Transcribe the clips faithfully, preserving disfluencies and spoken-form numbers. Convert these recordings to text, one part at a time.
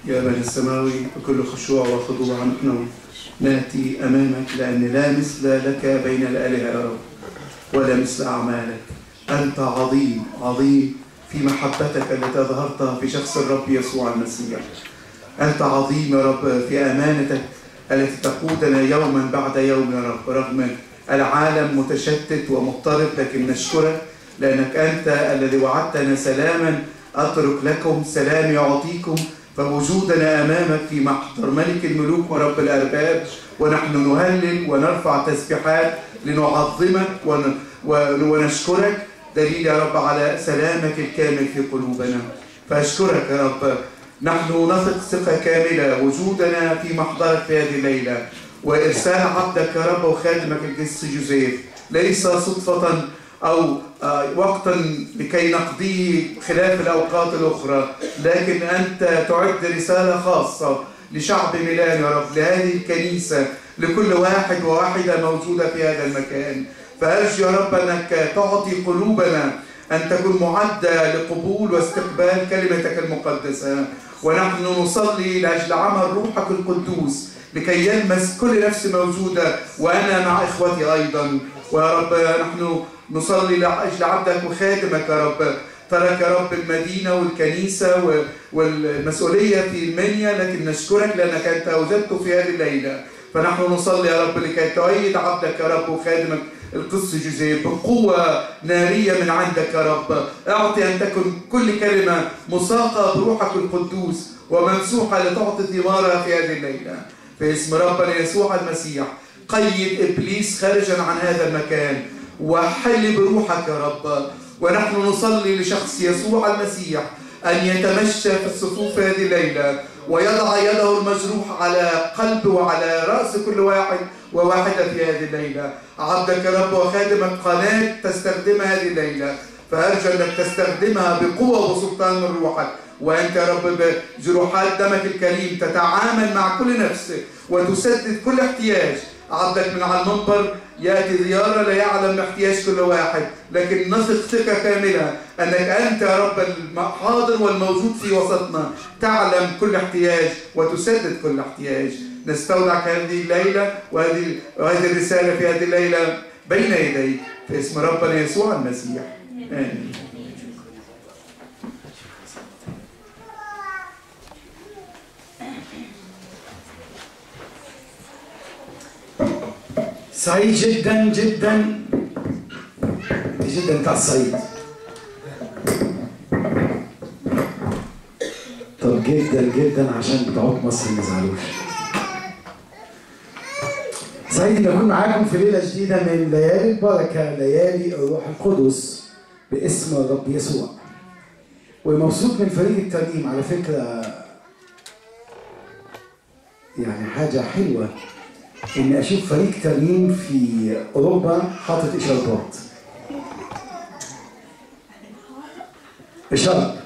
يا أبانا السماوي بكل خشوع وخضوع نحن نأتي أمامك لأن لا مثل لك بين الآلهة يا رب ولا مثل أعمالك. أنت عظيم عظيم في محبتك التي أظهرتها في شخص الرب يسوع المسيح. أنت عظيم يا رب في أمانتك التي تقودنا يوما بعد يوم يا رب، رغم العالم متشتت ومضطرب، لكن نشكرك لأنك أنت الذي وعدتنا سلاما أترك لكم سلام يعطيكم. فوجودنا أمامك في محضر ملك الملوك ورب الأرباب ونحن نهلل ونرفع تسبيحات لنعظمك ونشكرك، دليل يا رب على سلامك الكامل في قلوبنا. فأشكرك يا رب، نحن نثق ثقة كاملة وجودنا في محضرك في هذه الليلة وإرسال عبدك يا رب وخادمك القس جوزيف ليس صدفة أو وقتا لكي نقضيه خلاف الأوقات الأخرى، لكن أنت تعد رسالة خاصة لشعب ميلان يا رب، لهذه الكنيسة، لكل واحد وواحدة موجودة في هذا المكان. فأرجو يا رب أنك تعطي قلوبنا أن تكون معدة لقبول واستقبال كلمتك المقدسة، ونحن نصلي لأجل عمل روحك القدوس لكي يلمس كل نفس موجودة، وأنا مع إخوتي أيضا. ويا رب نحن نصلي لأجل عبدك وخادمك يا رب، ترك يا رب المدينة والكنيسة والمسؤولية في المنيا، لكن نشكرك لأنك أنت أوجدته في هذه الليلة. فنحن نصلي يا رب لكي تؤيد عبدك يا رب وخادمك القس جوزيف بقوة نارية من عندك يا رب. اعطي أن تكن كل كلمة مساقة بروحك القدوس وممسوحة لتعطي ثمارها في هذه الليلة. في اسم ربنا يسوع المسيح قيد إبليس خارجا عن هذا المكان وحل بروحك يا رب. ونحن نصلي لشخص يسوع المسيح أن يتمشى في الصفوف هذه الليلة ويضع يده المجروح على قلب وعلى رأس كل واحد وواحدة في هذه الليلة. عبدك يا رب وخادمك قناة تستخدمها هذه الليلة، فأرجو أنك تستخدمها بقوة وسلطان من روحك، وأنت يا رب بجروحات دمك الكريم تتعامل مع كل نفس وتسدد كل احتياج. عبدك من على المنبر يأتي زيارة لا يعلم احتياج كل واحد، لكن نثق ثقة كاملة أنك أنت يا رب الحاضر والموجود في وسطنا، تعلم كل احتياج وتسدد كل احتياج. نستودعك هذه الليلة وهذه وهذه الرسالة في هذه الليلة بين يديك في اسم ربنا يسوع المسيح، آمين. سعيد جدا جدا جدا بتاع الصعيد. طب جدا جدا عشان بتوع مصر ما يزعلوش. سعيد ان اكون معاكم في ليله جديده من ليالي البركه، ليالي الروح القدس باسم الرب يسوع. ومبسوط من فريق الترنيم على فكره، يعني حاجه حلوه إني أشوف فريق ترنيم في أوروبا حاطط إشارات. إشارة.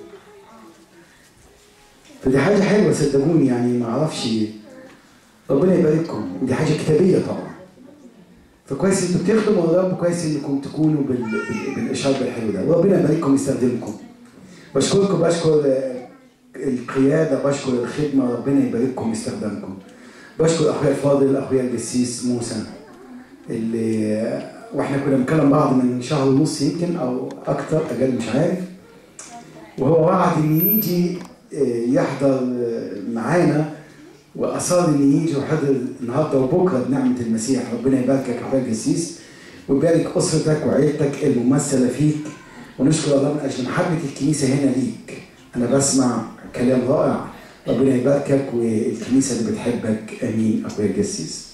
فدي حاجة حلوة صدقوني، يعني ما أعرفش، ربنا يبارككم، ودي حاجة كتابية طبعا. فكويس أنتوا بتخدموا الرب، كويس إنكم تكونوا بال... بال... بالإشارة الحلو ده، وربنا يبارككم ويستخدمكم. بشكركم، بشكر القيادة، بشكر الخدمة، ربنا يبارككم ويستخدمكم. بشكر اخويا الفاضل اخويا القسيس موسى اللي واحنا كنا بنتكلم بعض من شهر ونص يمكن او اكتر اقل مش عارف، وهو وعد ان يجي يحضر معانا واصر ان يجي وحضر النهارده وبكره بنعمه المسيح. ربنا يباركك يا اخويا القسيس ويبارك اسرتك وعيلتك الممثله فيك، ونشكر الله من اجل محبه الكنيسه هنا ليك. انا بسمع كلام رائع، ربنا يباركك والكنيسه اللي بتحبك، امين اخويا القسيس.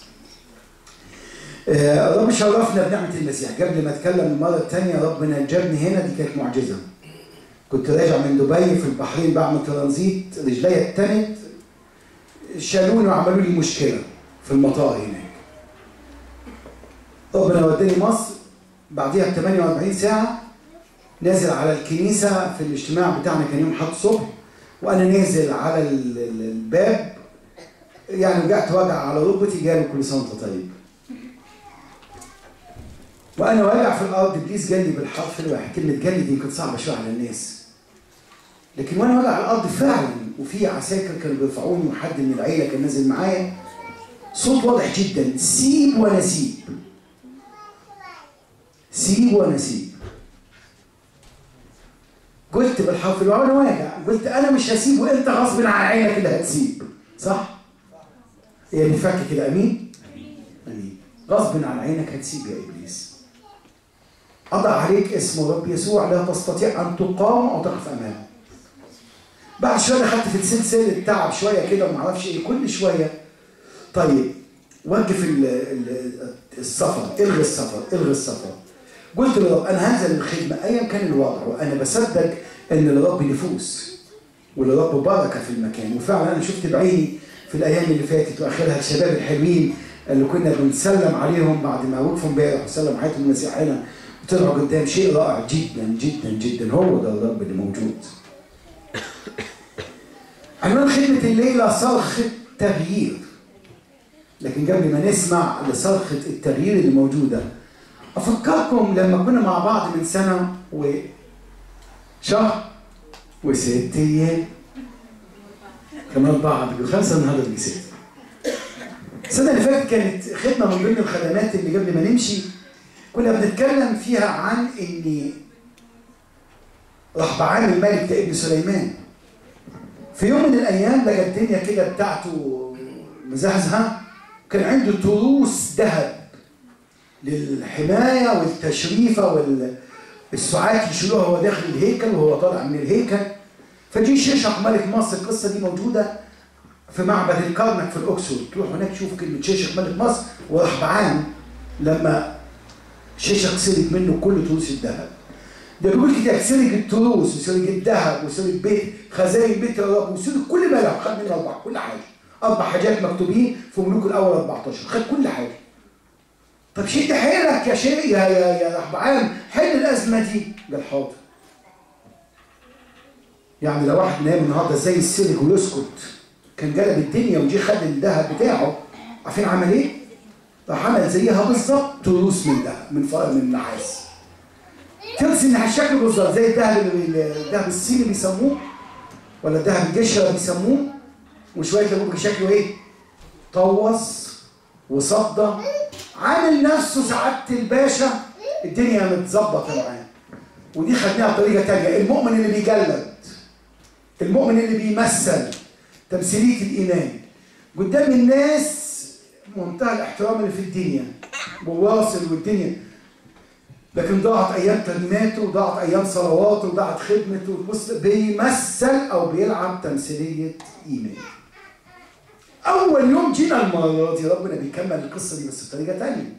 آه رب شرفنا بنعمه المسيح. قبل ما اتكلم المره الثانيه ربنا جابني هنا، دي كانت معجزه. كنت راجع من دبي في البحرين بعمل ترانزيت، رجليا اتنت، شالوني وعملوا لي مشكله في المطار هناك. ربنا وداني مصر، بعديها ب ثمانية وأربعين ساعه نازل على الكنيسه في الاجتماع بتاعنا، كان يوم حد الصبح، وانا نازل على الباب يعني وجعت وجع على ركبتي، جالي كل سنه وانت طيب. وانا واقع في الارض ابليس جالي بالحرف الواحد. كلمه جالي دي يمكن صعبه شويه على الناس، لكن وانا واقع على الارض فعلا وفي عساكر كانوا بيرفعوني وحد من العيله كان نازل معايا، صوت واضح جدا، سيب وانا سيب، سيب وانا سيب. قلت بالحرف وانا واقع، قلت انا مش هسيب وانت غصب عن عينك اللي هتسيب، صح؟ هي بتفك كده، امين؟ امين. غصب عن عينك هتسيب يا ابليس. اضع عليك اسم رب يسوع، لا تستطيع ان تقاوم او تقف امامه. بعد شويه دخلت في سلسله التعب شويه كده وما اعرفش ايه، كل شويه طيب وقف السفر، الغي السفر، الغي السفر. قلت للرب انا هنزل الخدمه ايا كان الوضع، وانا بصدق ان للرب نفوس وللرب بركه في المكان. وفعلا انا شفت بعيني في الايام اللي فاتت واخرها الشباب الحلوين اللي كنا بنسلم عليهم بعد ما وقفوا امبارح وسلم حياتهم المسيح هنا وطلعوا قدام، شيء رائع جدا جدا جدا. هو ده الرب اللي موجود. عنوان خدمه الليله صرخه تغيير. لكن قبل ما نسمع لصرخه التغيير اللي موجوده، افكركم لما كنا مع بعض من سنه وشهر وست ايام كمان بعض خمسه النهارده اللي ست. السنه اللي فاتت كانت خدمه من ضمن الخدمات اللي قبل ما نمشي كنا بنتكلم فيها عن ان رحبعام الملك ده ابن سليمان في يوم من الايام لقى الدنيا كده بتاعته مزهزهه، كان عنده تروس ذهب للحمايه والتشريفه والسعاة يشيلوها وهو داخل الهيكل وهو طالع من الهيكل. فجي شيشق ملك مصر، القصه دي موجوده في معبد الكرنك في الاقصر، تروح هناك تشوف كلمه شيشق ملك مصر ورحبعام لما شيشق سرق منه كل تروس الذهب. ده بيقول كده سرق التروس وسرق الذهب وسرق بيت خزائن بيت الرب وسرق كل ما له، خد منه اربع كل حاجه، اربع حاجات مكتوبين في ملوك الاول اربعتاشر، خد كل حاجه. طب شد حيلك يا شيء يا يا يا رحبعام، حل الازمه دي. قال حاضر. يعني لو واحد نام النهارده زي السلك ويسكت كان قلب الدنيا وجي خد الذهب بتاعه، عارفين عمل ايه؟ راح عمل زيها بالظبط تروس من ذهب من فرق من نحاس. ترسم على الشكل بالظبط زي الذهب الذهب الصيني بيسموه ولا الذهب الجشره بيسموه، وشويه لما شكله ايه؟ طوس وصدى، عامل نفسه سعاده الباشا، الدنيا متظبطه معاه. ودي خدناها بطريقه ثانيه، المؤمن اللي بيجلد، المؤمن اللي بيمثل تمثيليه الايمان قدام الناس منتهى الاحترام اللي في الدنيا وواصل والدنيا، لكن ضاعت ايام ترنيماته وضاعت ايام صلواته وضاعت خدمته، بص بيمثل او بيلعب تمثيليه ايمان. اول يوم جينا المره دي ربنا بيكمل القصه دي بس بطريقه ثانيه.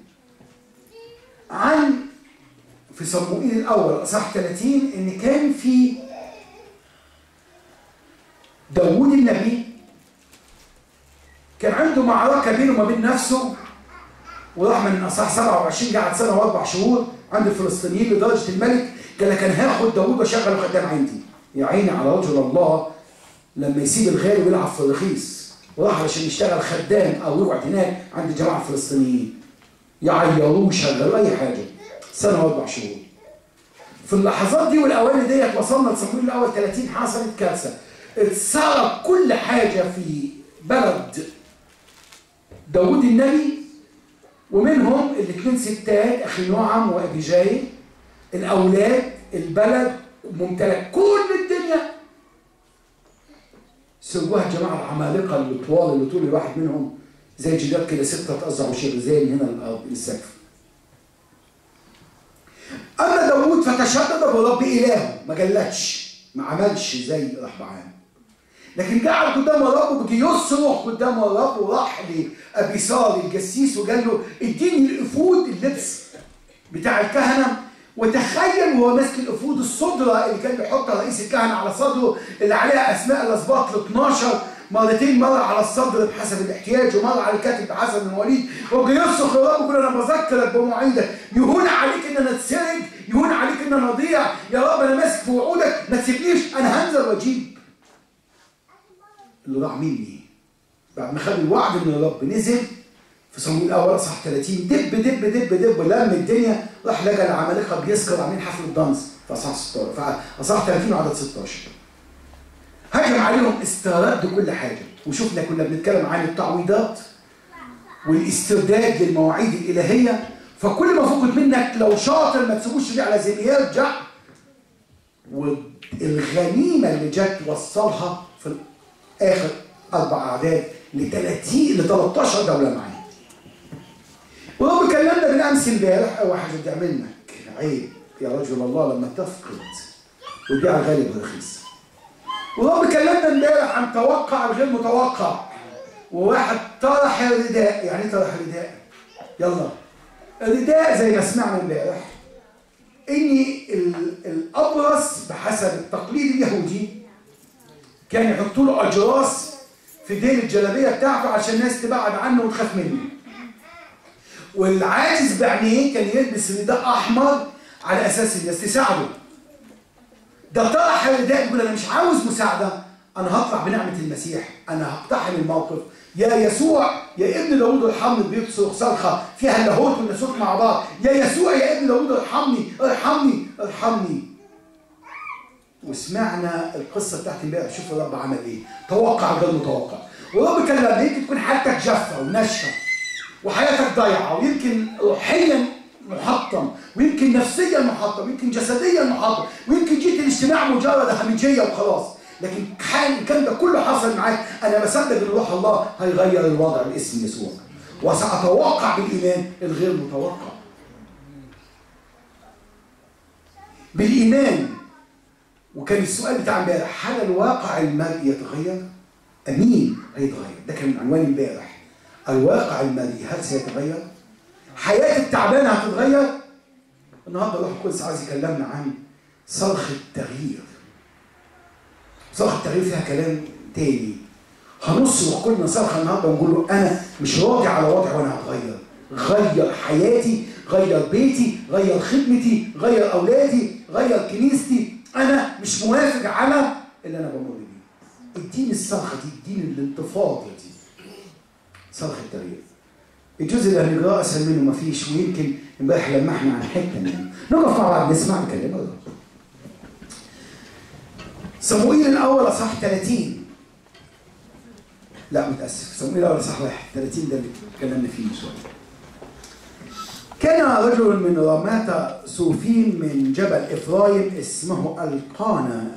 عن في صموئيل الاول اصحاح ثلاثين ان كان في داوود النبي كان عنده معركه بينه وما بين نفسه، وراح من اصحاح سبعة وعشرين قعد سنه واربع شهور عند الفلسطينيين لدرجه الملك قال لك انا هاخد داوود واشغله خدام عندي. يا عيني على رجل الله لما يسيب الغالي ويلعب في الرخيص، وراح علشان يشتغل خدام او يقعد هناك عند الجماعه الفلسطينيين يعيروه ويشغلوه اي حاجه سنه واربع شهور. في اللحظات دي والاواني ديت وصلنا لصموئيل الاول ثلاثين حصلت كارثه، اتسرق كل حاجه في بلد داوود النبي، ومنهم الاثنين ستات اخينوعم وابيجايل، الاولاد، البلد، ممتلك كل الدنيا سووها الجماعه العمالقه اللي طوال اللي طول الواحد منهم زي جدار كده سته تقزع وشير زي من هنا الارض للسقف. اما داوود فتشدد برب الهه، ما جلتش، ما عملش زي رحبعام، لكن قعد قدام الرب وبقي يصرخ قدام الرب، وراح لابيصار الجسيس وقال له اديني الافود اللبس بتاع الكهنه. وتخيل وهو ماسك الافود الصدره اللي كان بيحطها رئيس الكهنه على صدره اللي عليها اسماء الاسباط ال اثناشر، مرتين مره على الصدر بحسب الاحتياج ومره على الكتف بحسب المواليد، وبقي يصرخ للرب ويقول انا بذكرك بمواعيدك، يهون عليك ان انا اتسرق، يهون عليك ان انا اضيع، يا رب انا ماسك في وعودك ما تسيبنيش، انا هنزل واجيب. اللي ضاع مني بعد ما خد الوعد من الرب نزل في صموئيل الاول اصحاح ثلاثين دب دب دب دب لم الدنيا، راح لقى العمالقه بيسكر عاملين حفله دانس في اصحاح ستاشر في اصحاح ثلاثين وعدد ستاشر. هجم عليهم استرد كل حاجة. وشفنا كنا بنتكلم عن التعويضات والاسترداد للمواعيد الإلهية. فكل ما فقد منك لو شاطر ما تسيبوش ليه على زي ما يرجع. والغنيمة اللي جت وصلها في آخر أربع أعداد ل ثلاثين ل ثلاثة عشر دولة معاه. ورب كلمنا بالأمس امبارح أول حاجة بتعمل لك عيب يا رجل الله لما تفقد وتبيع الغالي بالرخيص. ورب كلمنا امبارح عن توقع الغير متوقع. وواحد طرح الرداء. يعني ايه طرح الرداء؟ يلا الرداء زي ما سمعنا امبارح ان الابرص بحسب التقليد اليهودي كان يحطوا له اجراس في ديل الجلابيه بتاعته عشان الناس تبعد عنه وتخاف منه. والعاجز بعينيه كان يلبس رداء احمر على اساس الناس تساعده. ده طرح الرداء يقول انا مش عاوز مساعده، انا هطلع بنعمه المسيح، انا هقتحم الموقف. يا يسوع يا ابن داوود ارحمني، بيصرخ صرخه فيها اللاهوت والناسوت مع بعض. يا يسوع يا ابن داوود ارحمني ارحمني ارحمني. وسمعنا القصه بتاعت امبارح. شوف الرب عمل ايه، توقع غير متوقع. ورب كان لما يمكن تكون حالتك جافه وناشفه وحياتك ضايعه ويمكن روحيا محطم ويمكن نفسيا محطم ويمكن جسديا محطم ويمكن جيت الاجتماع مجرد همجيه وخلاص، لكن كان ده كله حصل معاك. انا بصدق ان روح الله هيغير الوضع باسم يسوع، وساتوقع بالايمان الغير متوقع. بالايمان. وكان السؤال بتاع امبارح هل الواقع المرئي يتغير؟ امين هيتغير. ده كان عنوان امبارح. الواقع المرئي هل سيتغير؟ حياه التعبانه هتتغير؟ النهارده الروح القدس عايز يكلمنا عن صرخ التغيير. صرخ التغيير فيها كلام تاني. هنصرخ كلنا صرخه النهارده ونقول له انا مش راضي على وضعي وانا هتغير. غير حياتي، غير بيتي، غير خدمتي، غير اولادي، غير كنيستي. انا مش موافق على اللي انا بمر بيه. اديني الصرخه دي، اديني الانتفاضه دي. صرخ التغيير. الجزء اللي هنقراه اسهل منه مفيش، ويمكن امبارح لمحنا عن حته منه. نقف مع بعض نسمع كلام الرب. صموئيل الاول اصحاح ثلاثين. لا متاسف، صموئيل الاول اصحاح واحد، ثلاثين ده اللي اتكلمنا فيه من شويه. كان رجل من رماة صوفيم من جبل افرايم اسمه القانا.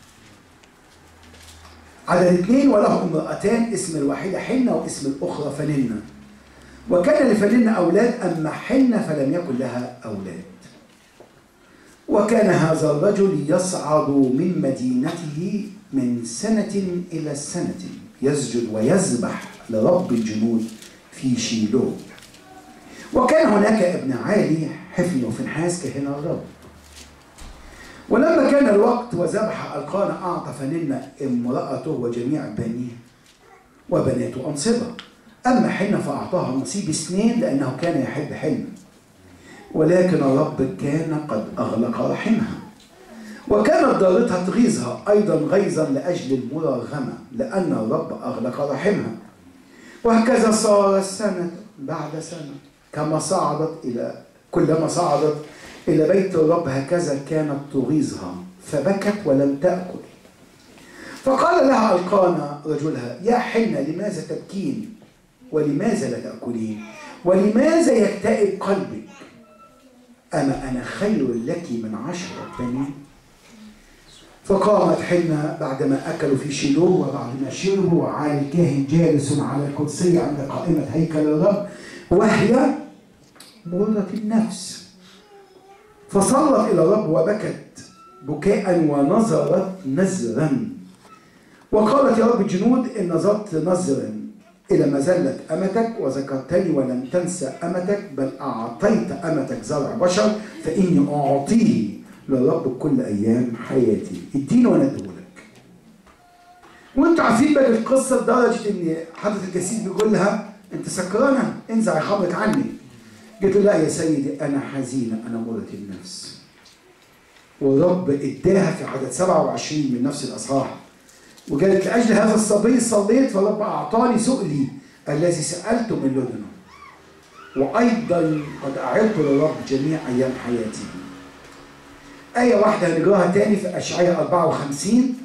عدد اثنين وله امرأتان، اسم الواحدة حنة واسم الأخرى فننة. وكان لفننة أولاد أما حنة فلم يكن لها أولاد. وكان هذا الرجل يصعد من مدينته من سنة إلى سنة يسجد ويذبح لرب الجنود في شيلو. وكان هناك ابن عالي حفن وفنحاس كهنة الرب. ولما كان الوقت وذبح القانا أعطى فننة امرأته وجميع بنيه وبناته أنصبة. أما حنة فأعطاها نصيب اثنين لأنه كان يحب حنة. ولكن الرب كان قد أغلق رحمها. وكانت ضارتها تغيظها أيضا غيظا لأجل المراغمة لأن الرب أغلق رحمها. وهكذا صار سنة بعد سنة كما صعدت إلى كلما صعدت إلى بيت الرب هكذا كانت تغيظها فبكت ولم تأكل. فقال لها القانا رجلها يا حنة لماذا تبكين ولماذا لا تأكلين ولماذا يكتئب قلبك؟ أما أنا خير لك من عشرة بنين. فقامت حنة بعدما أكلوا في شيلو وبعدما شربوا وعالي الكاهن جالس على القدسية عند قائمة هيكل الرب وهي مرة النفس. فصلت إلى الرب وبكت بكاء ونظرت نذرا وقالت يا رب الجنود إن نظرت نذرا إلى مزلة أمتك وذكرتني ولم تنسى أمتك بل أعطيت أمتك زرع بشر فإني أعطيه للرب كل أيام حياتي. اديني وأنا أديهولك. وأنتوا عارفين بقى القصة لدرجة إن حضرة الجسيس بيقول لها أنت سكرانة انزع خمرك عني. قلت له لا يا سيدي أنا حزينة أنا مرة النفس. والرب اداها في عدد سبعة وعشرين من نفس الأصحاح وقالت لأجل هذا الصبي صليت فالرب أعطاني سؤلي الذي سألته من لدنه وأيضا قد أعرت للرب جميع أيام حياتي. آية واحدة هنقراها تاني في أشعياء أربعة وخمسين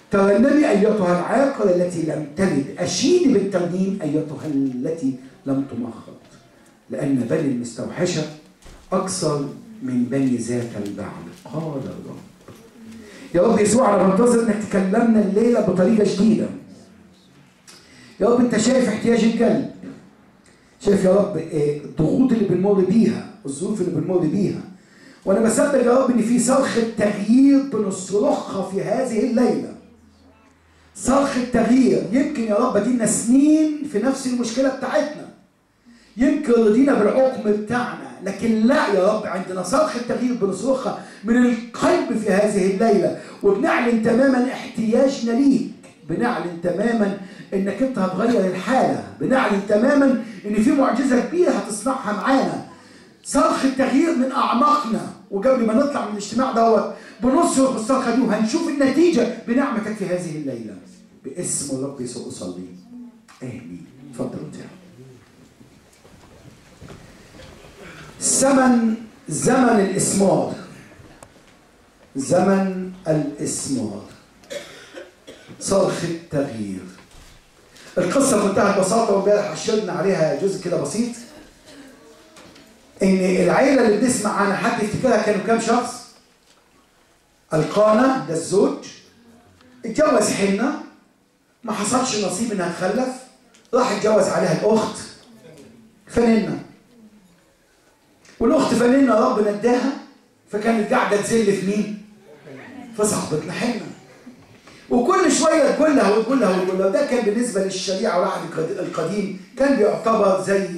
ترنمي أيتها العاقرة التي لم تلد، أشيدي بالترنيم أيتها التي لم تمخض، لأن بني المستوحشة أكثر من بني ذات البعل قال الرب. يا رب يسوع أنا بنتظر إنك تكلمنا الليلة بطريقة جديدة. يا رب أنت شايف احتياج القلب، شايف يا رب الضغوط اللي بنمر بيها، الظروف اللي بنمر بيها، وأنا بصدق يا رب إن في صرخة تغيير بنصرخها في هذه الليلة. صرخة تغيير. يمكن يا رب دينا سنين في نفس المشكلة بتاعتنا، يمكن رضينا بالعقم بتاعنا، لكن لا يا رب عندنا صرخة تغيير بنصرخها من القلب في هذه الليلة، وبنعلن تماما احتياجنا ليك، بنعلن تماما انك انت هتغير الحالة، بنعلن تماما ان في معجزة كبيرة هتصنعها معانا. صرخة تغيير من اعماقنا، وقبل ما نطلع من الاجتماع دوت بنصرخ الصرخة دي، وهنشوف النتيجة بنعمتك في هذه الليلة. باسم الرب يسوع اصلي، امين. اتفضل تعالى. زمن زمن الإسمار، زمن الإسمار، صرخة تغيير. القصة بمنتهى البساطة، وامبارح أشرنا عليها جزء كده بسيط، إن العيلة اللي بنسمع عنها حد يفتكرها كانوا كام شخص؟ القانا ده الزوج، اتجوز حنة، ما حصلش نصيب إنها تخلف، راح اتجوز عليها الأخت فننة، والاخت فنانة رب نداها، فكانت قاعده تذل في مين؟ في صاحبتنا حنة، وكل شويه تقول لها وتقول لها وتقول لها. ده كان بالنسبه للشريعه والعهد القديم كان بيعتبر زي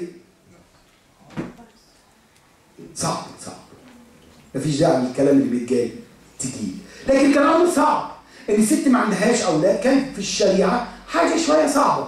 صعب صعب، مفيش داعي للكلام اللي بيتقال تقيل، لكن كان امر صعب ان الست ما عندهاش اولاد، كان في الشريعه حاجه شويه صعبه.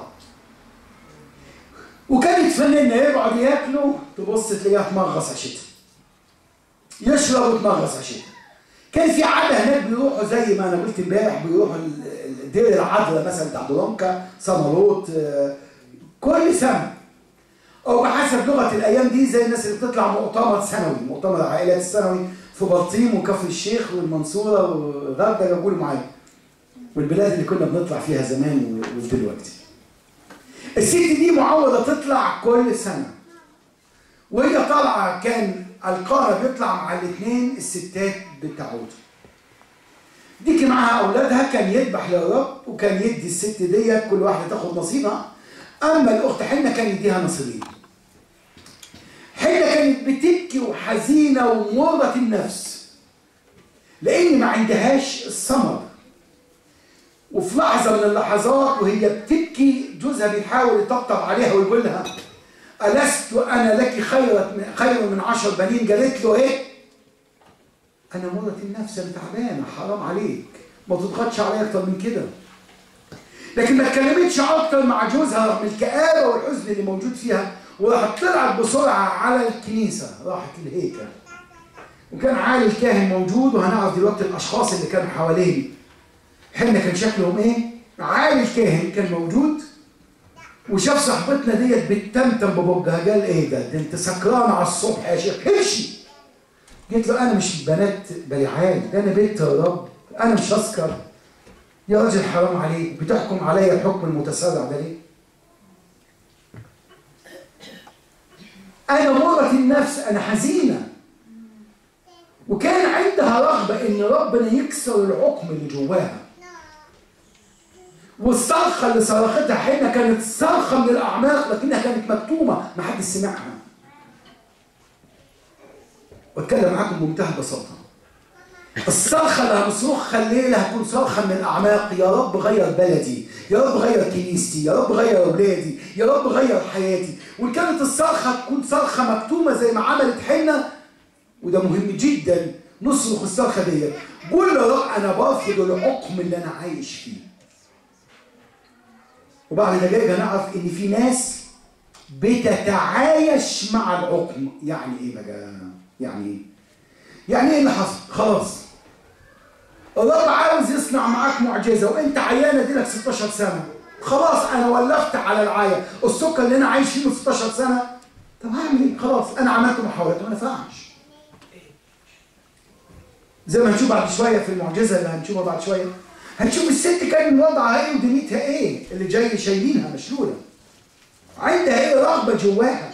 وكانت فنانة يقعد ياكلوا تبص تلاقيها تمغص عشتها، يشرب وتمغص عشتها. كان في عادة هناك بيروحوا زي ما انا قلت امبارح، بيروحوا دير العذراء مثلا بتاع درونكا، سمروت، كل سنة، او بحسب لغة الايام دي زي الناس اللي بتطلع مؤتمر سنوي، مؤتمر العائلات السنوي في بلطيم وكفر الشيخ والمنصورة وغردة، بقول معايا، والبلاد اللي كنا بنطلع فيها زمان ودلوقتي. الست دي معوضة تطلع كل سنة، وهي طالعة كان القارة بيطلع مع الاثنين الستات بتاعته. ديكي معاها أولادها، كان يذبح للرب، وكان يدي الست ديت كل واحدة تاخد نصيبها. أما الأخت حنة كان يديها نصيبين. حنة كانت بتبكي وحزينة ومرة النفس، لأن ما عندهاش الثمر. وفي لحظة من اللحظات وهي بتبكي، جوزها بيحاول يطبطب عليها ويقول لها: ألست أنا لك خير خير من عشر بنين؟ قالت له: إيه؟ أنا مرة النفس، أنا تعبانة، حرام عليك، ما تضغطش عليا أكتر من كده. لكن ما اتكلمتش أكتر مع جوزها رغم الكآبة والحزن اللي موجود فيها، وراحت طلعت بسرعة على الكنيسة، راحت الهيكل، وكان عالي الكاهن موجود، وهنعرف دلوقتي الأشخاص اللي كانوا حواليه. حنا كان شكلهم ايه؟ عالي الكاهن كان موجود، وشاف صاحبتنا ديت بتتمتم ببقها، قال: ايه ده؟ ده انت سكران على الصبح يا شيخ، امشي. قلت له: انا مش بنات بلعان، ده انا بنت يا رب، انا مش هسكر. يا راجل حرام عليك، بتحكم عليا الحكم المتسارع ده ليه؟ انا مرة النفس، انا حزينة. وكان عندها رغبة ان ربنا يكسر العقم اللي جواها. والصرخة اللي صرختها حنة كانت صرخة من الأعماق، لكنها كانت مكتومة، ما حدش سمعها. واتكلم معاكم بمنتهى البساطة. الصرخة اللي هنصرخها الليلة هتكون صرخة من الأعماق: يا رب غير بلدي، يا رب غير كنيستي، يا رب غير أولادي، يا رب غير حياتي. وإن كانت الصرخة تكون صرخة مكتومة زي ما عملت حنة، وده مهم جدا، نصرخ الصرخة ديت، قول يا رب أنا برفض العقم اللي أنا عايش فيه. وبعد دقايق هنعرف ان في ناس بتتعايش مع العقم. يعني ايه بقى؟ يعني ايه؟ يعني ايه اللي حصل؟ خلاص الرب عاوز يصنع معاك معجزه، وانت عيانه دي لك ستاشر سنه، خلاص انا ولفت على العيا، السكر اللي انا عايش فيه من ستاشر سنه، طب هعمل ايه؟ خلاص انا عملت محاولات وما نفعش. زي ما هنشوف بعد شويه في المعجزه اللي هنشوفها بعد شويه، هتشوف الست كان وضعها ايه ودنيتها ايه اللي جاي شايلينها مشلوله. عندها ايه رغبه جواها.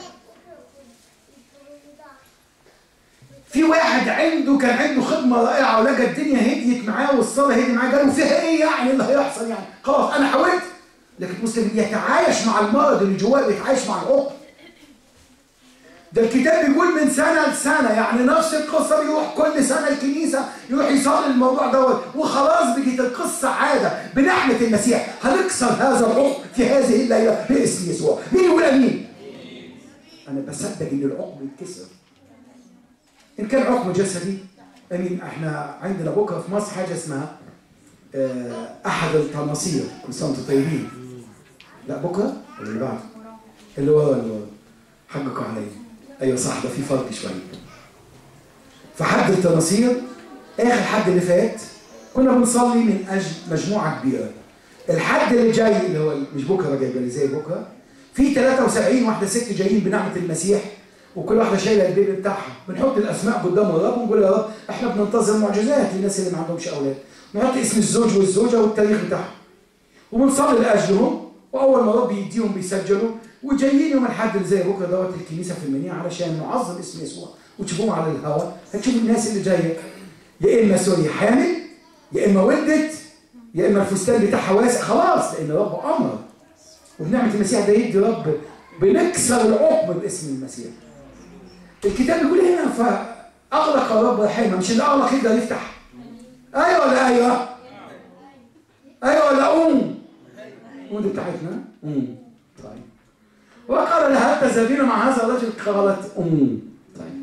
في واحد عنده كان عنده خدمه رائعه ولقى الدنيا هديت معاه والصلاه هديت معاه، قالوا فيها ايه يعني اللي هيحصل يعني؟ خلاص انا حاولت. لكن المسلم يتعايش مع المرض اللي جواه، بيتعايش مع العقد. ده الكتاب بيقول من سنه لسنه، يعني نفس القصه، بيروح كل سنه الكنيسه يروح يصلي الموضوع دوت، وخلاص بقت القصه عاده. بنعمه المسيح هنكسر هذا العقد في هذه الليله باسم يسوع. مين يقول امين؟ انا بصدق ان العقد يتكسر. ان كان عقم جسدي امين. احنا عندنا بكره في مصر حاجه اسمها اه احد التناصير. كل سنه وانتم طيبين. لا بكره ولا اللي بعده؟ اللي ورا اللي ورا. حقكم عليا. ايوه صح، ده في فرق شويه. فحد التناصير اخر حد اللي فات كنا بنصلي من اجل مجموعه كبيره. الحد اللي جاي اللي هو مش بكره جاي اللي زي بكره، في ثلاثة وسبعين واحده ست جايين بنعمه المسيح، وكل واحده شايله البيبي بتاعها. بنحط الاسماء قدام الرب ونقول يا رب احنا بننتظر معجزات للناس اللي ما عندهمش اولاد. نحط اسم الزوج والزوجه والتاريخ بتاعهم وبنصلي لاجلهم، واول ما الرب يديهم بيسجلوا، وجايين يوم الاحد اللي زي بكره دوت الكنيسه في المنيا علشان نعظم اسم يسوع. وتشوفوهم على الهواء، هتشوفوا الناس اللي جايه يا اما سوري حامل، يا اما ولدت، يا اما الفستان بتاعها واسع خلاص، لان الرب امر. وبنعمه المسيح ده يدي رب بنكسر العقم باسم المسيح. الكتاب بيقول هنا فاغلق الرب رحمه، مش اللي اغلق يقدر يفتح. ايوه ولا ايوه؟ ايوه ولا قوم؟ قوم دي بتاعتنا؟ قوم. طيب. وقال لها هل تذهبين مع هذا الرجل؟ قالت قوم. طيب.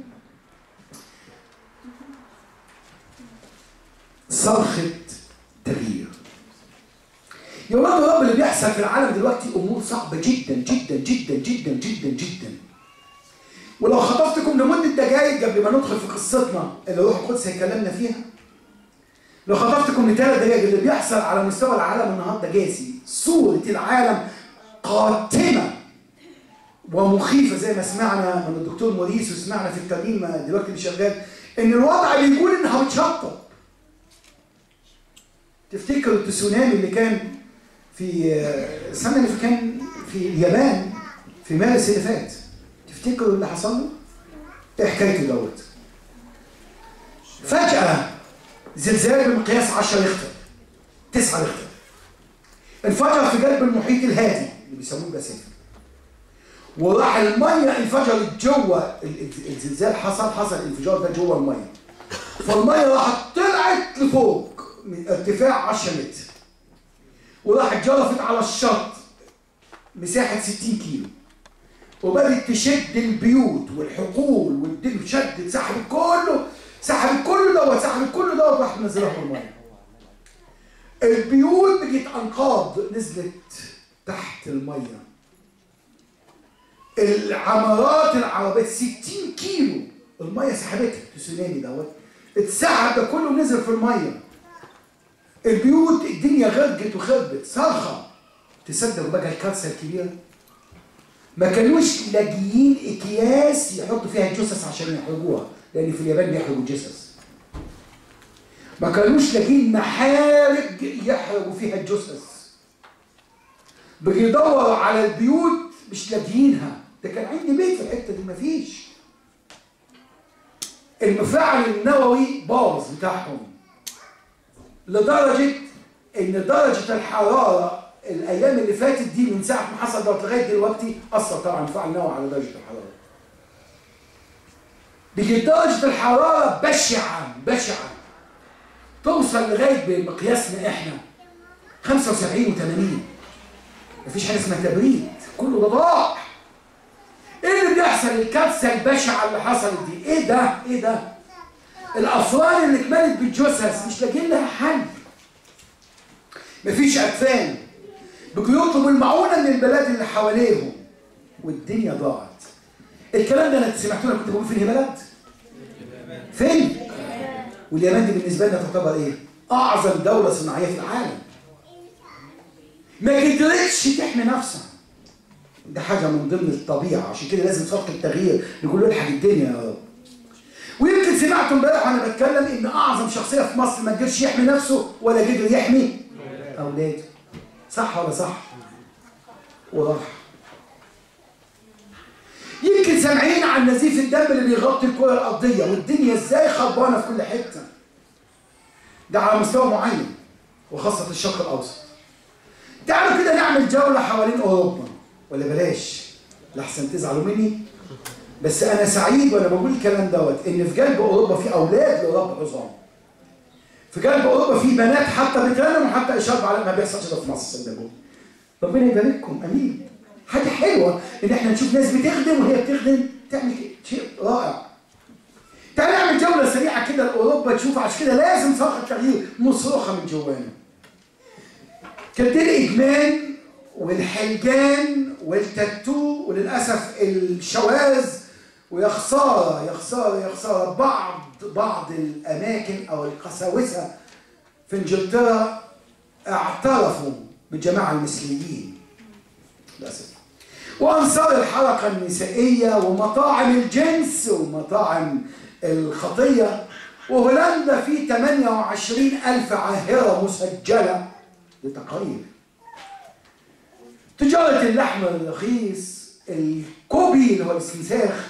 صرخة تغيير. يا ولاد الرب اللي بيحصل في العالم دلوقتي امور صعبه جدا جدا جدا جدا جدا جدا. ولو خطفتكم لمده دقائق قبل ما ندخل في قصتنا اللي روح القدس هيكلمنا فيها، لو خطفتكم لثلاث دقائق اللي بيحصل على مستوى العالم النهارده جاسي، صوره العالم قاتمه ومخيفه زي ما سمعنا من الدكتور موريس وسمعنا في الترنيمه دلوقتي اللي شغال ان الوضع بيقول انها بتشطب. تفتكروا التسونامي اللي كان في السنه اللي كان في اليابان في مارس اللي فات؟ تفتكروا اللي حصل له؟ ايه حكايته دوت؟ فجأة زلزال بمقياس عشرة ريختر، تسعة ريختر، انفجر في قلب المحيط الهادي اللي بيسموه الباسيفيك، وراح الميه انفجرت جوه الزلزال. حصل حصل الانفجار ده جوه الميه، فالميه راحت طلعت لفوق من ارتفاع عشرة متر، وراحت جرفت على الشط مساحه ستين كيلو، وبدت تشد البيوت والحقول والدنيا، شدت سحبت كله سحبت كله دوت سحبت كله دوت راحت منزلها في الميه. البيوت بقت انقاض نزلت تحت الميه. العمارات العربيه ستين كيلو الميه سحبتها. التسونامي دوت اتسحب ده كله نزل في الميه. البيوت الدنيا غرقت وخربت. صرخه. تصدقوا بقى الكارثه الكبيره؟ ما كانوش لاقيين اكياس يحطوا فيها الجثث عشان يحرقوها، لان في اليابان بيحرقوا الجثث. ما كانوش لاقيين محارق يحرقوا فيها الجثث. بيدوروا على البيوت مش لاقيينها. ده كان عندي بيت في الحته دي مفيش. المفاعل النووي باظ بتاعهم لدرجه ان درجه الحراره الايام اللي فاتت دي من ساعه ما حصل دوت لغايه دلوقتي اثر طبعا المفاعل النووي على درجه الحراره. بيجي درجه الحراره بشعه بشعه توصل لغايه بمقياسنا احنا خمسة وسبعين وثمانين. مفيش حاجه اسمها تبريد، كله ده ضاع. ايه اللي بيحصل؟ الكارثه البشعه اللي حصلت دي ايه ده؟ ايه ده؟ الافران اللي اتملت بالجثث مش لاقيين لها حل. مفيش اكفان. بيجوا يطلبوا المعونه من البلاد اللي حواليهم والدنيا ضاعت. الكلام ده انا سمعته انا كنت بقول في البلد. فين؟ واليابان دي بالنسبه لنا تعتبر ايه؟ اعظم دوله صناعيه في العالم. ما قدرتش تحمي نفسها. ده حاجه من ضمن الطبيعه، عشان كده لازم صفقه التغيير نقول له الحق الدنيا يا رب. ويمكن سمعتوا امبارح وانا بتكلم ان اعظم شخصيه في مصر ما قدرش يحمي نفسه ولا قدر يحمي اولاده. صح ولا صح؟ وراح. يمكن سامعين عن نزيف الدم اللي بيغطي الكره الارضيه والدنيا ازاي خربانه في كل حته. ده على مستوى معين وخاصه الشرق الاوسط. تعالوا كده نعمل جوله حوالين اوروبا، ولا بلاش لحسن تزعلوا مني، بس انا سعيد وانا بقول الكلام دوت ان في قلب اوروبا في اولاد لرب عظام. في قلب اوروبا في بنات حتى بترنم وحتى اشاره على ما بيحصلش ده في مصر صدقوني. ربنا يبارككم امين. حاجه حلوه ان احنا نشوف ناس بتخدم وهي بتخدم تعمل شيء رائع. تعالى نعمل جوله سريعه كده لاوروبا تشوف، عشان كده لازم صرخه التغيير نصرخها من جوانا. كان دي الادمان والحلجان والتاتو وللاسف الشواذ، ويا خساره يا خساره يا خساره بعض بعض الاماكن او القساوسه في انجلترا اعترفوا بالجماعه المثليين للاسف، وانصار الحركه النسائيه ومطاعم الجنس ومطاعم الخطيه. وهولندا في ثمانية وعشرين ألف عاهره مسجله لتقارير. تجاره اللحم الرخيص، الكوبي اللي هو الاستنساخ،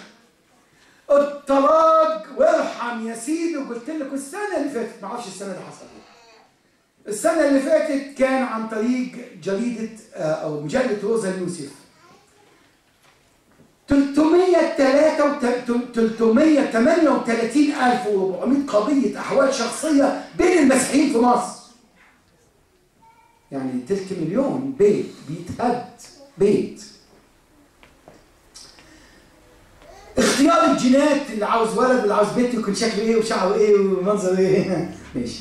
الطلاق وارحم يا سيدي. وقلت لكم السنه اللي فاتت، ما اعرفش السنه دي حصل ايه. السنه اللي فاتت كان عن طريق جريده او مجله روزا اليوسف ثلاثمية وثمانية وثلاثين ألف وأربعمية قضيه احوال شخصيه بين المسيحيين في مصر. يعني تلت مليون بيت بيتهد بيت. اختيار الجينات، اللي عاوز ولد واللي عاوز بنت يكون شكله ايه وشعره ايه ومنظره ايه. ماشي.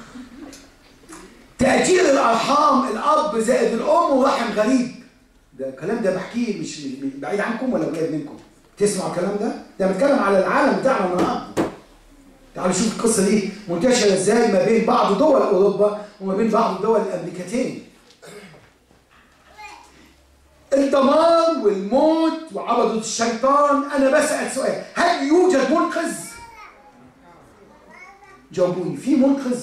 تأجير الارحام، الاب زائد الام ورحم غريب. ده الكلام ده بحكيه مش بعيد عنكم ولا قريب منكم. تسمعوا الكلام ده؟ ده بنتكلم على العالم بتاعنا النهارده. تعالوا شوف القصه دي منتشره ازاي ما بين بعض دول اوروبا وما بين بعض دول الامريكتين. الدمار والموت وعبدة الشيطان. انا بسأل سؤال، هل يوجد منقذ؟ جاوبوني، في منقذ؟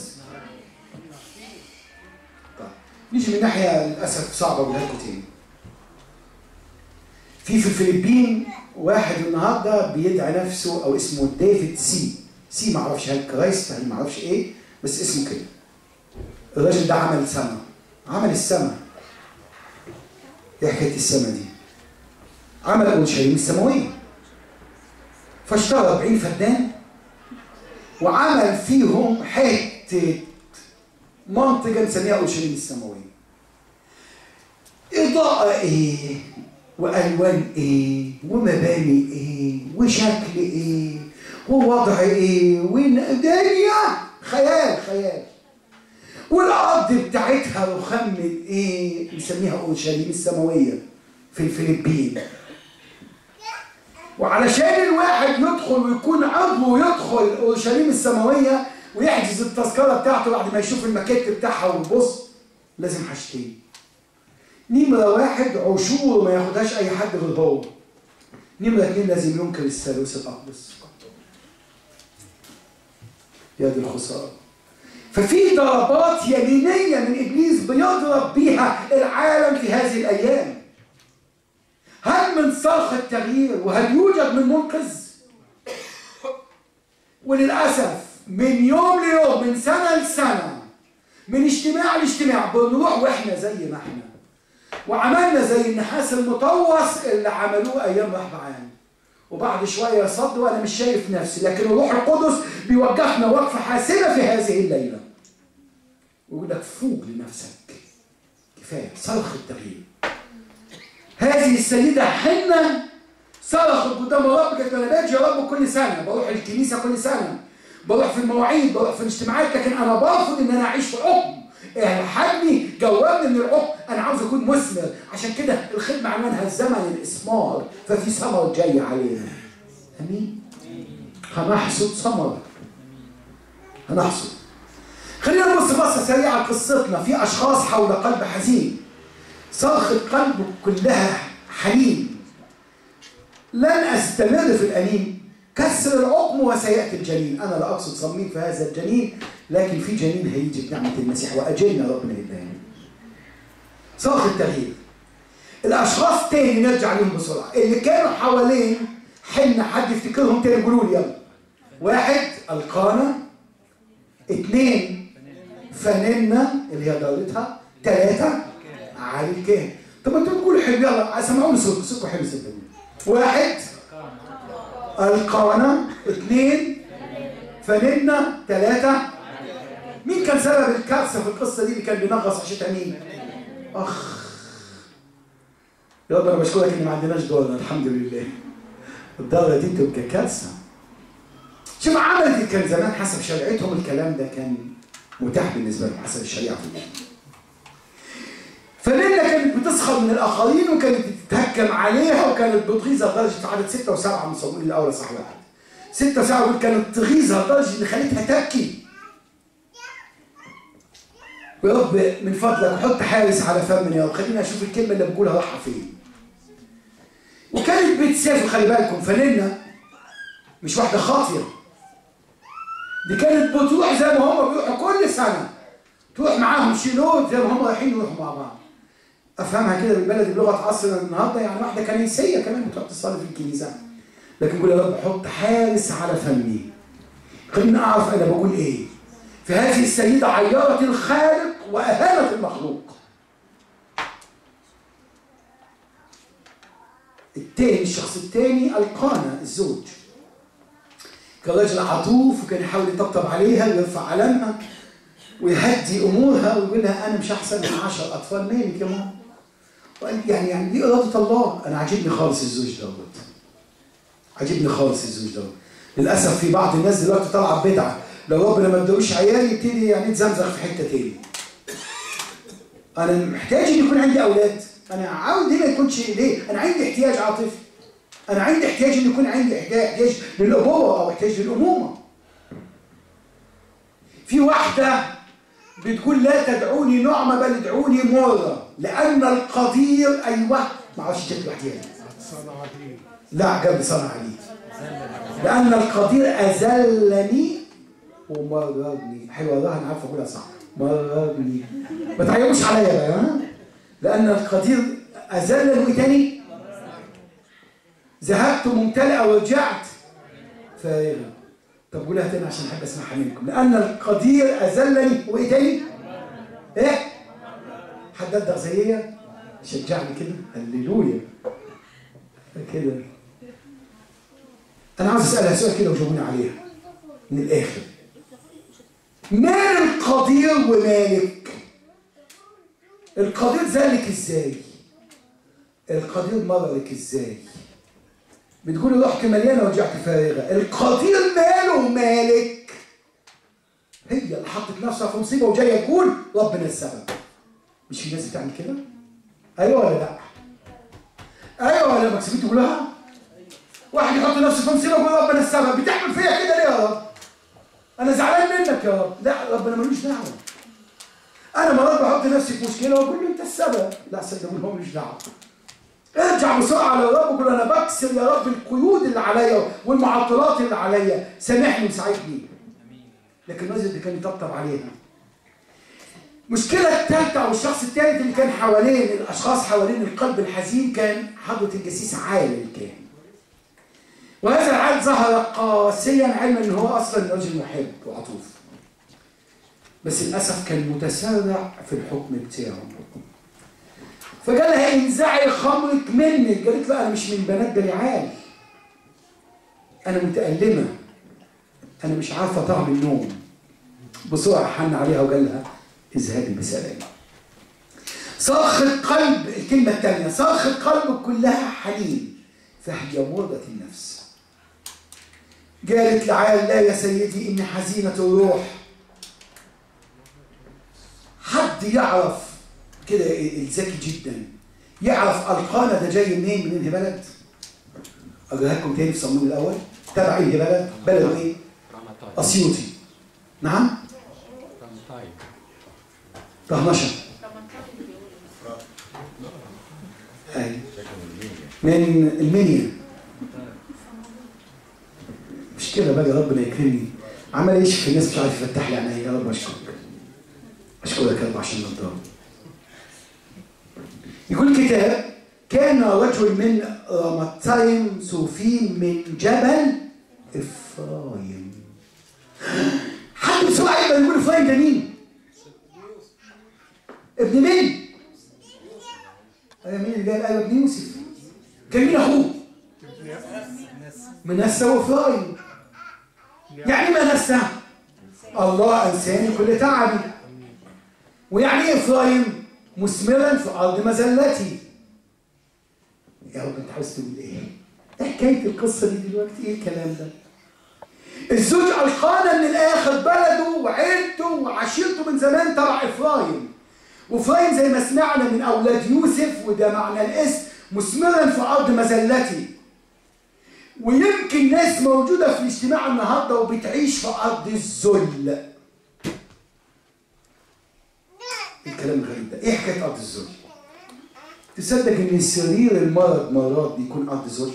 طيب نيجي من ناحيه للاسف صعبه اقولها لكم تاني. في في الفلبين واحد النهارده بيدعي نفسه او اسمه ديفيد سي سي ما اعرفش هل كرايست هل ما اعرفش ايه، بس اسمه كده. الراجل ده عمل سما، عمل السما. ايه حكايه السما دي؟ عمل اورشليم السماويه، فاشترى أربعين فدان وعمل فيهم حته منطقه نسميها اورشليم السماويه. اضاءه ايه؟ والوان ايه؟ ومباني ايه؟ وشكل ايه؟ ووضع ايه؟ ودنيا خيال خيال. والارض بتاعتها رخام من ايه؟ نسميها اورشليم السماويه في الفلبين. وعلشان الواحد يدخل ويكون عضو ويدخل اورشليم السماويه ويحجز التذكره بتاعته بعد ما يشوف الماكيت بتاعها ويبص، لازم حاجتين. نمره واحد عشور ما ياخدهاش اي حد غير هو. نمره اثنين لازم ينكر الثالوث الاقدس. يا دي الخساره. ففي ضربات يمينيه من ابليس بيضرب بيها العالم في هذه الايام. هل من صرخ التغيير وهل يوجد من منقذ؟ وللاسف من يوم ليوم، من سنه لسنه، من اجتماع لاجتماع بنروح واحنا زي ما احنا، وعملنا زي النحاس المطوس اللي عملوه ايام رهبعان، وبعد شويه صدوا انا مش شايف نفسي، لكن الروح القدس بيوجهنا وقفه حاسمه في هذه الليله ويقول لك فوق لنفسك، كفايه صرخ التغيير. هذه السيده حنه صرخت قدام الرب، قالت انا باجي يا رب كل سنه، بروح الكنيسه كل سنه، بروح في المواعيد، بروح في الاجتماعات، لكن انا برفض ان انا اعيش في عقم. الحقني، جوابني من العقم، انا عاوز اكون مثمر. عشان كده الخدمه عنوانها الزمن الاسمار، ففي ثمر جاي علينا. امين. هنحصد ثمر، هنحصد. خلينا نبص بصه سريعه على قصتنا. في اشخاص حول قلب حزين، صرخه قلبه كلها حنين. لن استمر في الانين، كسر العقم وسياتي الجنين. انا لا اقصد صميم في هذا الجنين، لكن في جنين هيجي بنعمه المسيح، واجلنا ربنا يداني. صاخ التغيير. الاشخاص تاني نرجع لهم بسرعه اللي كانوا حوالين حنا، حد يفتكرهم تاني؟ قولوا لي يلا. واحد القانا، اثنين فننا اللي هي دولتها، ثلاثه علي الكاهن. طب انتوا تقولوا حلو، يلا سمعوني صوتكم، صوتكم حلو صدقوني. واحد القانا، اثنين فننا، ثلاثه. مين كان سبب الكارثه في القصه دي اللي كان بينغص عشتها؟ مين؟ اخ يا رب انا بشكرك ان ما عندناش دولار، الحمد لله. الدولة دي تبقى كارثه. شوف عملت كان زمان حسب شريعتهم الكلام ده كان متاح بالنسبه لهم حسب الشريعه في الدين. فنينا كانت بتسخر من الاخرين وكانت بتتهكم عليها وكانت بتغيظها لدرجه عدد سته وسبعه من صموئيل الاول صح واحد. سته وسبعه كانت تغيظها لدرجه ان خلتها تبكي. يا رب من فضلك حط حارس على فمنا يا رب، خلينا اشوف الكلمه اللي بقولها رايحه فين. وكانت بتسافر، خلي بالكم فننا مش واحده خاطيه، دي كانت بتروح زي ما هم بيروحوا كل سنه، تروح معاهم شيلوت زي ما هم رايحين يروحوا مع بعض. افهمها كده بالبلدي بلغه عصرنا النهارده، يعني واحده كنيسيه كمان بتروح تصلي في الكنيسه. لكن قول يا رب حط حارس على فمي، خليني اعرف انا بقول ايه. فهذه السيده عيرت الخالق واهانت المخلوق. التاني الشخص التاني القانا الزوج، كان راجل عطوف وكان يحاول يطبطب عليها ويرفع علمها ويهدي امورها ويقول لها انا مش احسن من عشر اطفال، مالك يا ماما؟ وقال يعني يعني دي اراده الله. انا عاجبني خالص الزوج دوت، عاجبني خالص الزوج دوت. للاسف في بعض الناس دلوقتي طالعه بدعه، لو ربنا ما ادوش عيال يبتدي يعني يتزمزغ في حته تاني. انا محتاج ان يكون عندي اولاد، انا عاوز ليه ما يكونش ليه؟ انا عندي احتياج عاطفي، انا عندي احتياج ان يكون عندي احتياج للابوه او احتياج للامومه. في واحده بتقول لا تدعوني نعمه بل ادعوني مره لان القدير ايوه ما اعرفش تكتب احتياج لا قبل صنع لي لان القدير اذلني ومررني. حلوه والله انا عارف اقولها صح، مررني. ما تعيبوش عليا بقى ها؟ لان القدير اذلني وايه تاني؟ ذهبت ممتلئه ورجعت فارغه. طب قولها تاني عشان احب اسمعها منكم. لان القدير اذلني وايه تاني؟ ايه؟ حد ادغ زيي؟ شجعني كده، هللويا كده. انا عاوز اسالها سؤال كده وجاوبوني عليها من الاخر. مال القدير ومالك؟ القدير ذلك ازاي؟ القدير مررك ازاي؟ بتقولي رحت مليانه ورجعت فارغه. القدير ماله ومالك؟ هي اللي حطت نفسها في مصيبه وجايه تقول ربنا السبب. مش في ناس بتعمل كده؟ ايوه ولا لا؟ ايوه ولا مكسبين تقولها؟ واحد يحط نفسه في مصيبه ويقول ربنا السبب. بتعمل فيا كده ليه يا رب؟ انا زعلان منك يا رب. لا ربنا ملوش دعوه. انا مرات بحط نفسي في مشكله واقول له انت السبب. لا صدقوني هو ملوش دعوه. ارجع بسرعه للرب وقول انا بكسر يا رب القيود اللي عليا والمعطلات اللي عليا، سامحني وساعدني. لكن الراجل اللي كان يطبطب عليها. المشكله الثالثه او الشخص الثالث اللي كان حوالين الاشخاص حوالين القلب الحزين كان حضره الجسيس عال الكاهن. وهذا العال ظهر قاسيا علما ان هو اصلا رجل محب وعطوف. بس للاسف كان متسرع في الحكم بتاعه. فقال لها انزعي خمرك مني. قالت له انا مش من بنات بني عال، انا متألمه، انا مش عارفه طعم النوم. بسرعه حن عليها وقال لها اذهبي بسلام. صرخة قلب، الكلمه الثانيه صرخة قلبك كلها حنين فهي مرضة النفس. قالت لعال لا يا سيدي اني حزينه الروح. حد يعرف كده الذكي جدا يعرف القانا ده جاي منين؟ من انهي بلد؟ اقولها لكم تاني في صموئيل الاول. تبع انهي بلد؟ بلده ايه؟ اسيوطي. نعم؟ طهمشه. اي من المنيا. مش كده بقى ربنا يكرمني. عمال يشفي الناس مش عارف يفتح لي عينيا. يا رب اشكرك. اشكرك يا رب عشان النضاره. يقول الكتاب كان رجل من رامتايم صوفيم من جبل إفرايم. حد بسرعة يقدر يقول إفرايم ده مين؟ ابن مين؟ أنا مين اللي قال أيوة ابن يوسف؟ كان مين أخوه؟ منسى وإفرايم. يعني منسى الله أنساني كل تعبي. ويعني إيه إفرايم؟ مثمرا في أرض مذلتي. يا رب أنت عاوز تقول إيه؟ إيه حكاية القصة دي دلوقتي؟ إيه الكلام ده؟ الزوج ألقانا من الآخر بلده وعيلته وعشيرته من زمان تبع إفرايم. وإفرايم زي ما سمعنا من أولاد يوسف وده معنى الاسم مثمرا في أرض مذلتي. ويمكن ناس موجودة في الاجتماع النهارده وبتعيش في أرض الذل. الكلام الغريب ده، إيه حكاية أرض الذل؟ تصدق إن سرير المرض مرات بيكون أرض ذل؟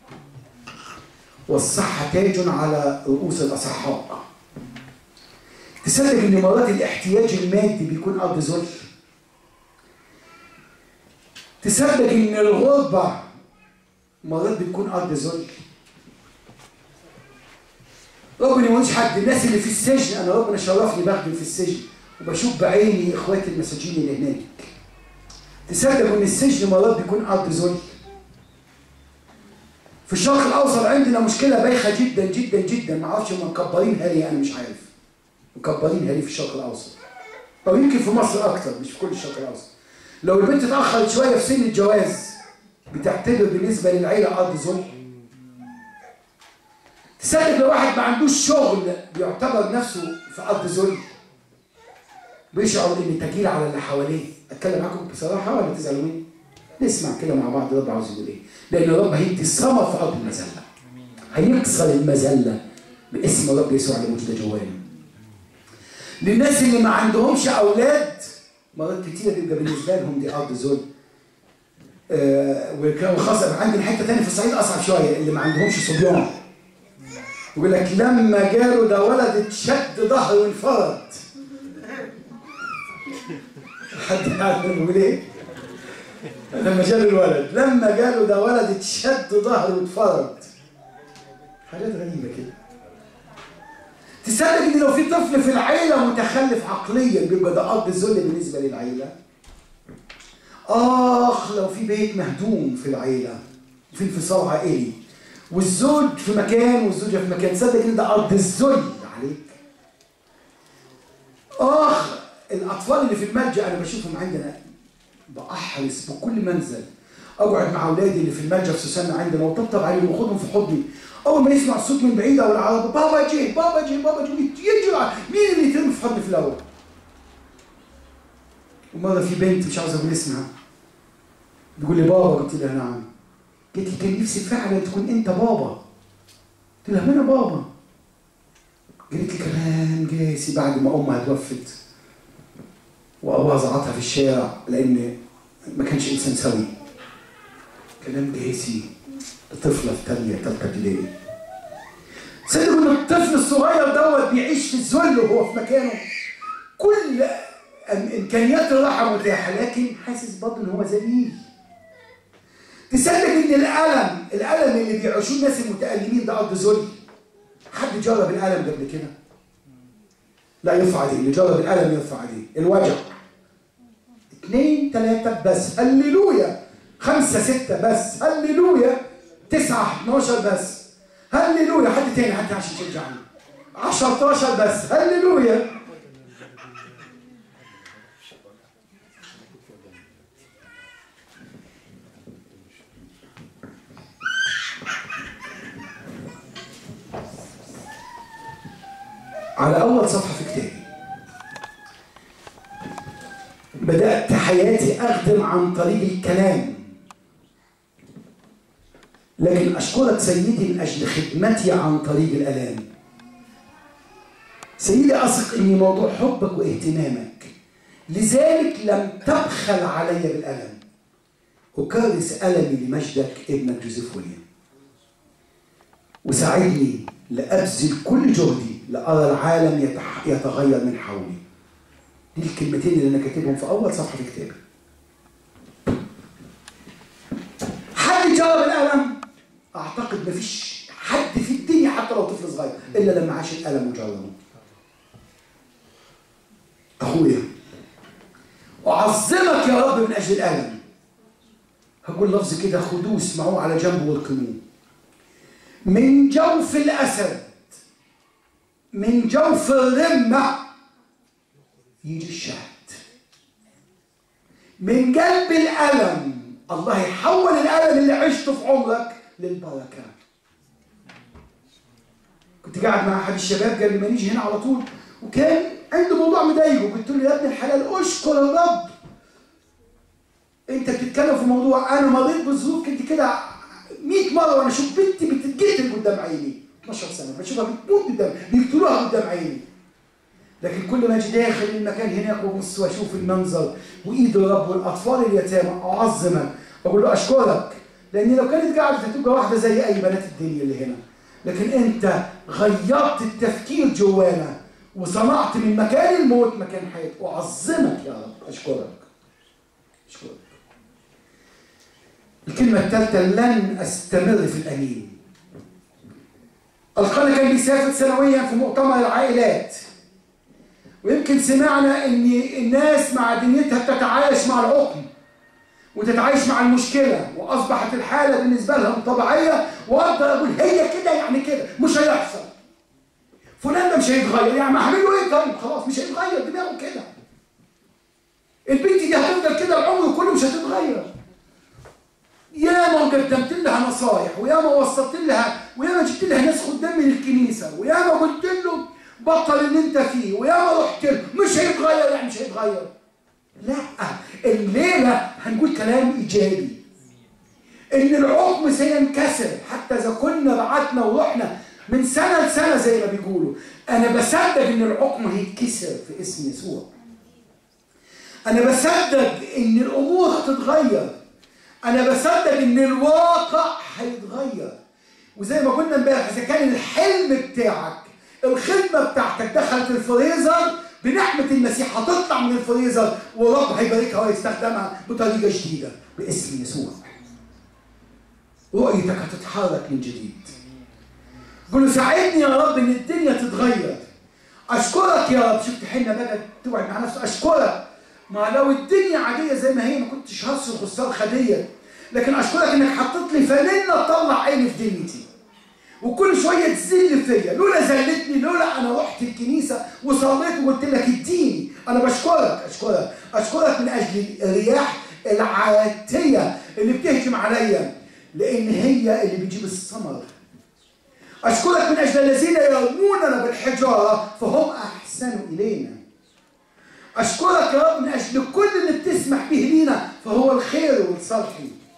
والصحة تاج على رؤوس الأصحاء. تصدق إن مرات الاحتياج المادي بيكون أرض ذل؟ تصدق إن الغربة مرات بتكون أرض ذل؟ ربنا ما يقولش حد، الناس اللي في السجن، أنا ربنا شرفني بخدم في السجن وبشوف بعيني إخواتي المساجين اللي هناك. تصدق إن السجن مرات بيكون أرض ذل؟ في الشرق الأوسط عندنا مشكلة بايخة جدا جدا جدا، ما اعرفش هم مكبرينها ليه، أنا مش عارف. مكبرينها ليه في الشرق الأوسط؟ أو يمكن في مصر أكتر، مش في كل الشرق الأوسط. لو البنت اتأخرت شوية في سن الجواز بتعتبر بالنسبة للعيلة أرض ذل. تصدق لو واحد ما عندوش شغل بيعتبر نفسه في أرض ذل. بيشعر إن تجيل على اللي حواليه. أتكلم معاكم بصراحة ولا تزعلوا مني؟ نسمع كده مع بعض رب عاوز يقول إيه؟ لأن الرب هيدي الثمر في أرض المذلة. هيكسر المذلة باسم الرب يسوع اللي موجودة جوانا. للناس اللي ما عندهمش أولاد مرات كتير بيبقى بالنسبة لهم دي أرض ذل. آه وكانوا خاصة عندنا حتة تانية في الصعيد أصعب شوية، اللي ما عندهمش صبيان. يقول لك لما جاله ده ولد اتشد ظهره وانفرد. حد عارف بيقول إيه؟ لما جاله الولد، لما جاله ده ولد اتشد ظهره واتفرد. حاجات غريبة كده. تصدق ان لو في طفل في العيلة متخلف عقليا بيبقى ده أرض الذل بالنسبة للعيلة؟ آخ لو في بيت مهدوم في العيلة وفي انفصال عائلي والزوج في مكان والزوجة في مكان، تصدق ان ده أرض الذل عليك؟ آخ الأطفال اللي في الملجأ أنا بشوفهم عندنا، بأحرص بكل منزل أقعد مع أولادي اللي في الملجأ في سوسنة عندنا وطبطب عليهم وأخدهم في حضني. أول ما يسمع الصوت من بعيد أو العربي بابا جي بابا جي بابا جي يجري. مين اللي يترمي في حضني في الأول؟ ومرة في بنت مش عاوز أقول اسمها بتقول لي بابا، قلت لها نعم. قالت لي كان نفسي فعلا تكون أنت بابا. قلت لها ما أنا بابا. قالت لي كلام جاسي بعد ما أمها توفت وأبوها زعطها في الشارع لأن ما كانش إنسان سوي. كلام جاسي لطفلة في تانية تالتة ابتدائي. صدقوا إن الطفل الصغير دوت بيعيش في الذل وهو في مكانه. كل إمكانيات الراحة متاحة لكن حاسس برضه إن هو ذليل. تصدق إن الألم، الألم اللي بيعيشوه الناس المتألمين ده أرض ذل؟ حد جرب الألم ده قبل كده؟ لا يرفع عليه، اللي جرب الألم يرفع عليه. الوجع اثنين ثلاثة بس، هللويا. خمسة ستة بس، هللويا. تسعة اثناشر بس، هللويا. حد تاني حد عشان تشجعني. عشرة اثناشر بس، هللويا. على أول صفحة في كتابي بدأت حياتي أخدم عن طريق الكلام، لكن أشكرك سيدي من أجل خدمتي عن طريق الآلام. سيدي أثق إني موضوع حبك واهتمامك، لذلك لم تبخل علي بالألم. أكرس ألمي لمجدك ابنك جوزيف ويليام، وساعدني لأبذل كل جهدي لأرى العالم يتغير من حولي. دي الكلمتين اللي أنا كاتبهم في أول صفحة في كتابي. جرب الالم؟ اعتقد مفيش حد في الدنيا حتى لو طفل صغير الا لما عاش الالم وجربه. اخويا اعظمك يا رب من اجل الالم. هقول لفظ كده، خدوه اسمعوه على جنب والقموه. من جوف الاسد، من جوف الرمه يجي الشهد. من قلب الالم الله يحول الالم اللي عشته في عمرك للبركه. كنت قاعد مع احد الشباب قال لي ما نيجي هنا على طول، وكان عنده موضوع مضايقه. قلت له يا ابن الحلال اشكر الرب، انت بتتكلم في موضوع انا مريت بظروف كنت كده مئة مره وانا اشوف بنتي بتتقتل قدام عيني، اثناشر سنه بشوفها بتموت قدام، بيقتلوها قدام عيني. لكن كل ما اجي داخل المكان هناك وابص واشوف المنظر وايد الرب والاطفال اليتامى اعظمك، بقول له اشكرك، لان لو كانت قاعده هتبقى واحده زي اي بنات الدنيا اللي هنا، لكن انت غيرت التفكير جوانا وصنعت من مكان الموت مكان حياه. اعظمك يا رب، اشكرك اشكرك. الكلمه الثالثه، لن استمر في الامين. القنا كان بيسافر سنويا في مؤتمر العائلات، ويمكن سمعنا ان الناس مع دنيتها بتتعايش مع العقم وتتعايش مع المشكله، واصبحت الحاله بالنسبه لهم طبيعيه، واقدر اقول هي كده يعني كده مش هيحصل. فلان ده مش هيتغير، يعني ما اعمل له ايه طيب؟ خلاص مش هيتغير، دماغه كده. البنت دي هتفضل كده العمر كله مش هتتغير. ياما قدمت لها نصايح، وياما وصلت لها، وياما جبت لها ناس خدام من الكنيسه، وياما قلت له بطل اللي انت فيه، وياما رحت له، مش هيتغير يعني مش هيتغير. لا، الليله هنقول كلام ايجابي، ان العقم سينكسر. حتى اذا كنا بعتنا ورحنا من سنه لسنه زي ما بيقولوا، انا بصدق ان العقم هيتكسر في اسم يسوع. انا بصدق ان الامور هتتغير. انا بصدق ان الواقع هيتغير. وزي ما قلنا امبارح، اذا كان الحلم بتاعك، الخدمه بتاعتك دخلت الفريزر، بنعمه المسيح هتطلع من الفريزر، ورب هيباركها ويستخدمها بطريقه جديده باسم يسوع. رؤيتك هتتحرك من جديد. قول له ساعدني يا رب ان الدنيا تتغير. اشكرك يا رب. شفت حنا بقى تقعد مع نفسه، اشكرك. ما لو الدنيا عاديه زي ما هي ما كنتش هصرخ الصرخه ديت، لكن اشكرك انك حطيت لي فانله تطلع عيني في دنيتي، وكل شويه تزل فيا. لولا زلتني، لولا انا رحت الكنيسه وصليت وقلت لك اديني. انا بشكرك اشكرك اشكرك من اجل الرياح العاتيه اللي بتهجم عليا، لان هي اللي بتجيب الثمر. اشكرك من اجل الذين يرموننا بالحجاره فهم احسن الينا. اشكرك يا رب من اجل كل اللي بتسمح به لينا فهو الخير والصالح.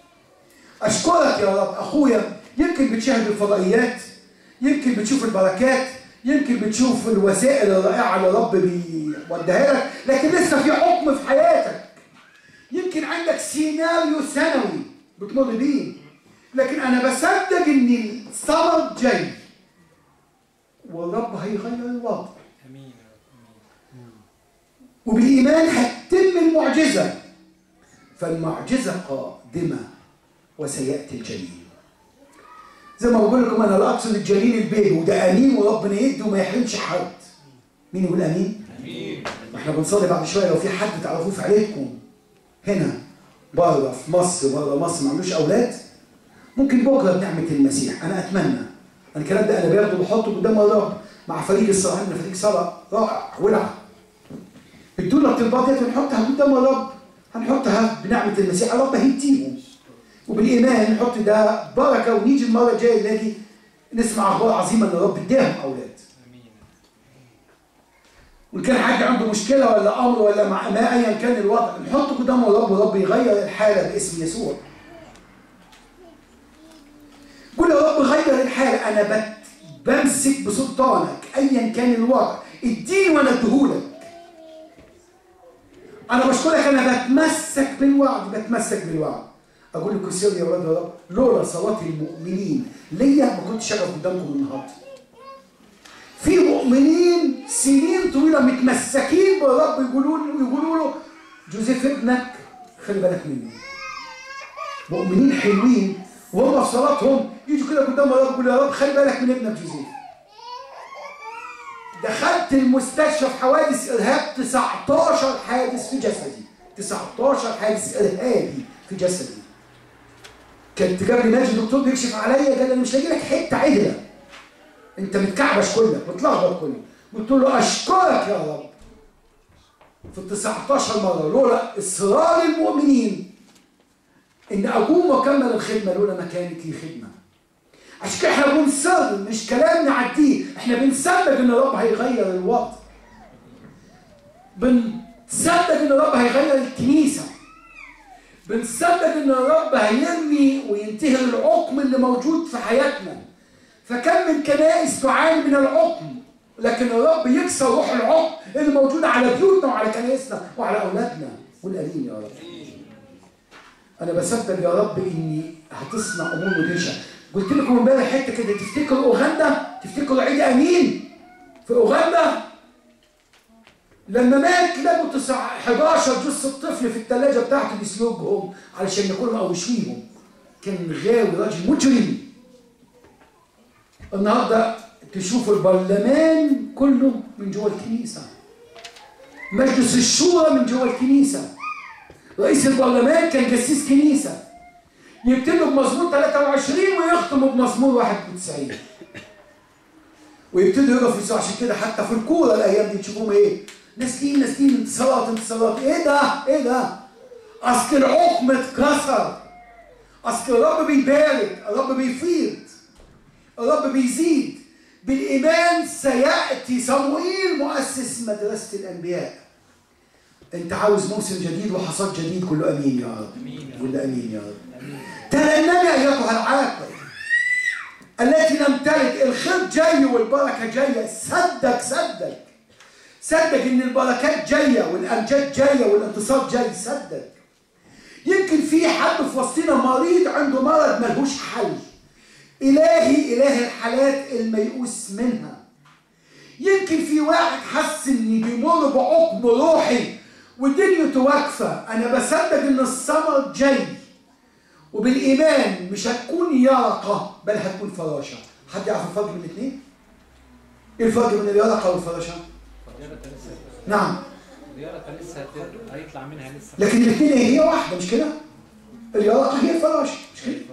اشكرك يا رب. اخويا يمكن بتشاهد الفضائيات، يمكن بتشوف البركات، يمكن بتشوف الوسائل الرائعه اللي الرب بيوديها لك، لكن لسه في عقم في حياتك. يمكن عندك سيناريو سنوي بتمر بيه، لكن انا بصدق ان الثمر جاي والرب هيغير الوضع. امين. وبالايمان هتتم المعجزه، فالمعجزه قادمه وسياتي الجليل. زي ما بقول لكم انا لا اقصد الجليل البيبي، وده امين وربنا يدي وما يحرمش حد. مين يقول امين؟ امين. احنا بنصلي بعد شويه لو في حد تعرفوه في عيلتكم هنا بره في مصر، بره مصر ما عندوش اولاد، ممكن بكره بنعمه المسيح. انا اتمنى انا الكلام ده انا باخده بحطه قدام الرب مع فريق الصلاه، عندنا فريق صلاه رائع ولع. ادونا الطلبات ديت ونحطها قدام الرب، هنحطها بنعمه المسيح، الرب هيديهم. وبالايمان نحط ده بركه، ونيجي المره الجايه نلاقي نسمع اخبار عظيمه ان الرب اداهم اولاد. وان كان حد عنده مشكله ولا امر ولا مع ما ايا كان الوضع، نحطه قدام الرب والرب يغير الحاله باسم يسوع. قول يا رب غير الحاله، انا بمسك بسلطانك ايا كان الوضع، اديني وانا اديهولك. انا بشكرك، انا بتمسك بالوعد، بتمسك بالوعد. اقول لكم سر يا ولاد الرب، لولا صلاه المؤمنين ليا ما كنتش اقف قدامكم النهارده. في مؤمنين سنين طويله متمسكين بالرب، يقولوا له يقولوا له جوزيف ابنك خلي بالك منه. مؤمنين حلوين وهم في صلاتهم يجوا كده قدام الرب يقولوا يا رب خلي بالك من ابنك جوزيف. دخلت المستشفى في حوادث ارهاب، تسعتاشر حادث في جسدي، تسعتاشر حادث ارهابي في جسدي. كنت جاب لي ماجد الدكتور بيكشف عليا قال لي انا مش لاقي لك حته عدله، انت متكعبش كلك متلخبط كلك. قلت له اشكرك يا رب في ال تسعتاشر مره لولا اصرار المؤمنين ان اقوم واكمل الخدمه، لولا ما كانت لي خدمه. عشان كده احنا بنصر، مش كلام نعديه، احنا بنصدق ان الرب هيغير الوضع. بنصدق ان الرب هيغير الكنيسه. بنصدق ان الرب هيرمي وينتهي العقم اللي موجود في حياتنا. فكم من كنائس تعاني من العقم، لكن الرب يكسر روح العقم اللي موجوده على بيوتنا وعلى كنائسنا وعلى اولادنا. قول امين يا رب. انا بصدق يا رب اني هتصنع امور مدهشه. قلت لكم امبارح حته كده، تفتكروا اوغندا؟ تفتكروا عيد امين في اوغندا لما مات لقوا حداشر جثه طفل في الثلاجه بتاعته بيسلقهم علشان ياكلهم او يشويهم. كان غاوي، راجل مجرم. النهارده تشوف البرلمان كله من جوه الكنيسه، مجلس الشورى من جوه الكنيسه، رئيس البرلمان كان جسيس كنيسه، يبتدوا بمزمور ثلاثة وعشرين ويختموا بمزمور واحد وتسعين ويبتدوا يقفوا يسوعوا. عشان كده حتى في الكوره الايام دي تشوفوهم ايه؟ نازلين نازلين انتصارات انتصارات. ايه ده؟ ايه ده؟ اصل العقم اتكسر، اصل الرب بيبارك، الرب بيفيض، الرب بيزيد. بالايمان سياتي صموئيل مؤسس مدرسه الانبياء. انت عاوز موسم جديد وحصاد جديد، كله امين يا رب. قول امين يا رب. ترنمي ايتها العاقل التي لم تلد، الخير جاي والبركه جايه. صدق صدق صدق ان البركات جايه والامجاد جايه والانتصار جاي. صدق. يمكن في حد في وسطنا مريض عنده مرض ملهوش حل. الهي اله الحالات الميؤوس منها. يمكن في واحد حس ان بيمر بعقم روحي ودنيته واقفه. انا بصدق ان الثمر جاي، وبالايمان مش هتكون يرقه بل هتكون فراشه. حد يعرف الفرق بين الاثنين؟ ايه الفرق بين اليرقه والفراشه؟ نعم. اليرقه لسه هيطلع منها لسه، لكن الاثنين هي واحده مش كده؟ اليرقه هي الفراشه مش كده؟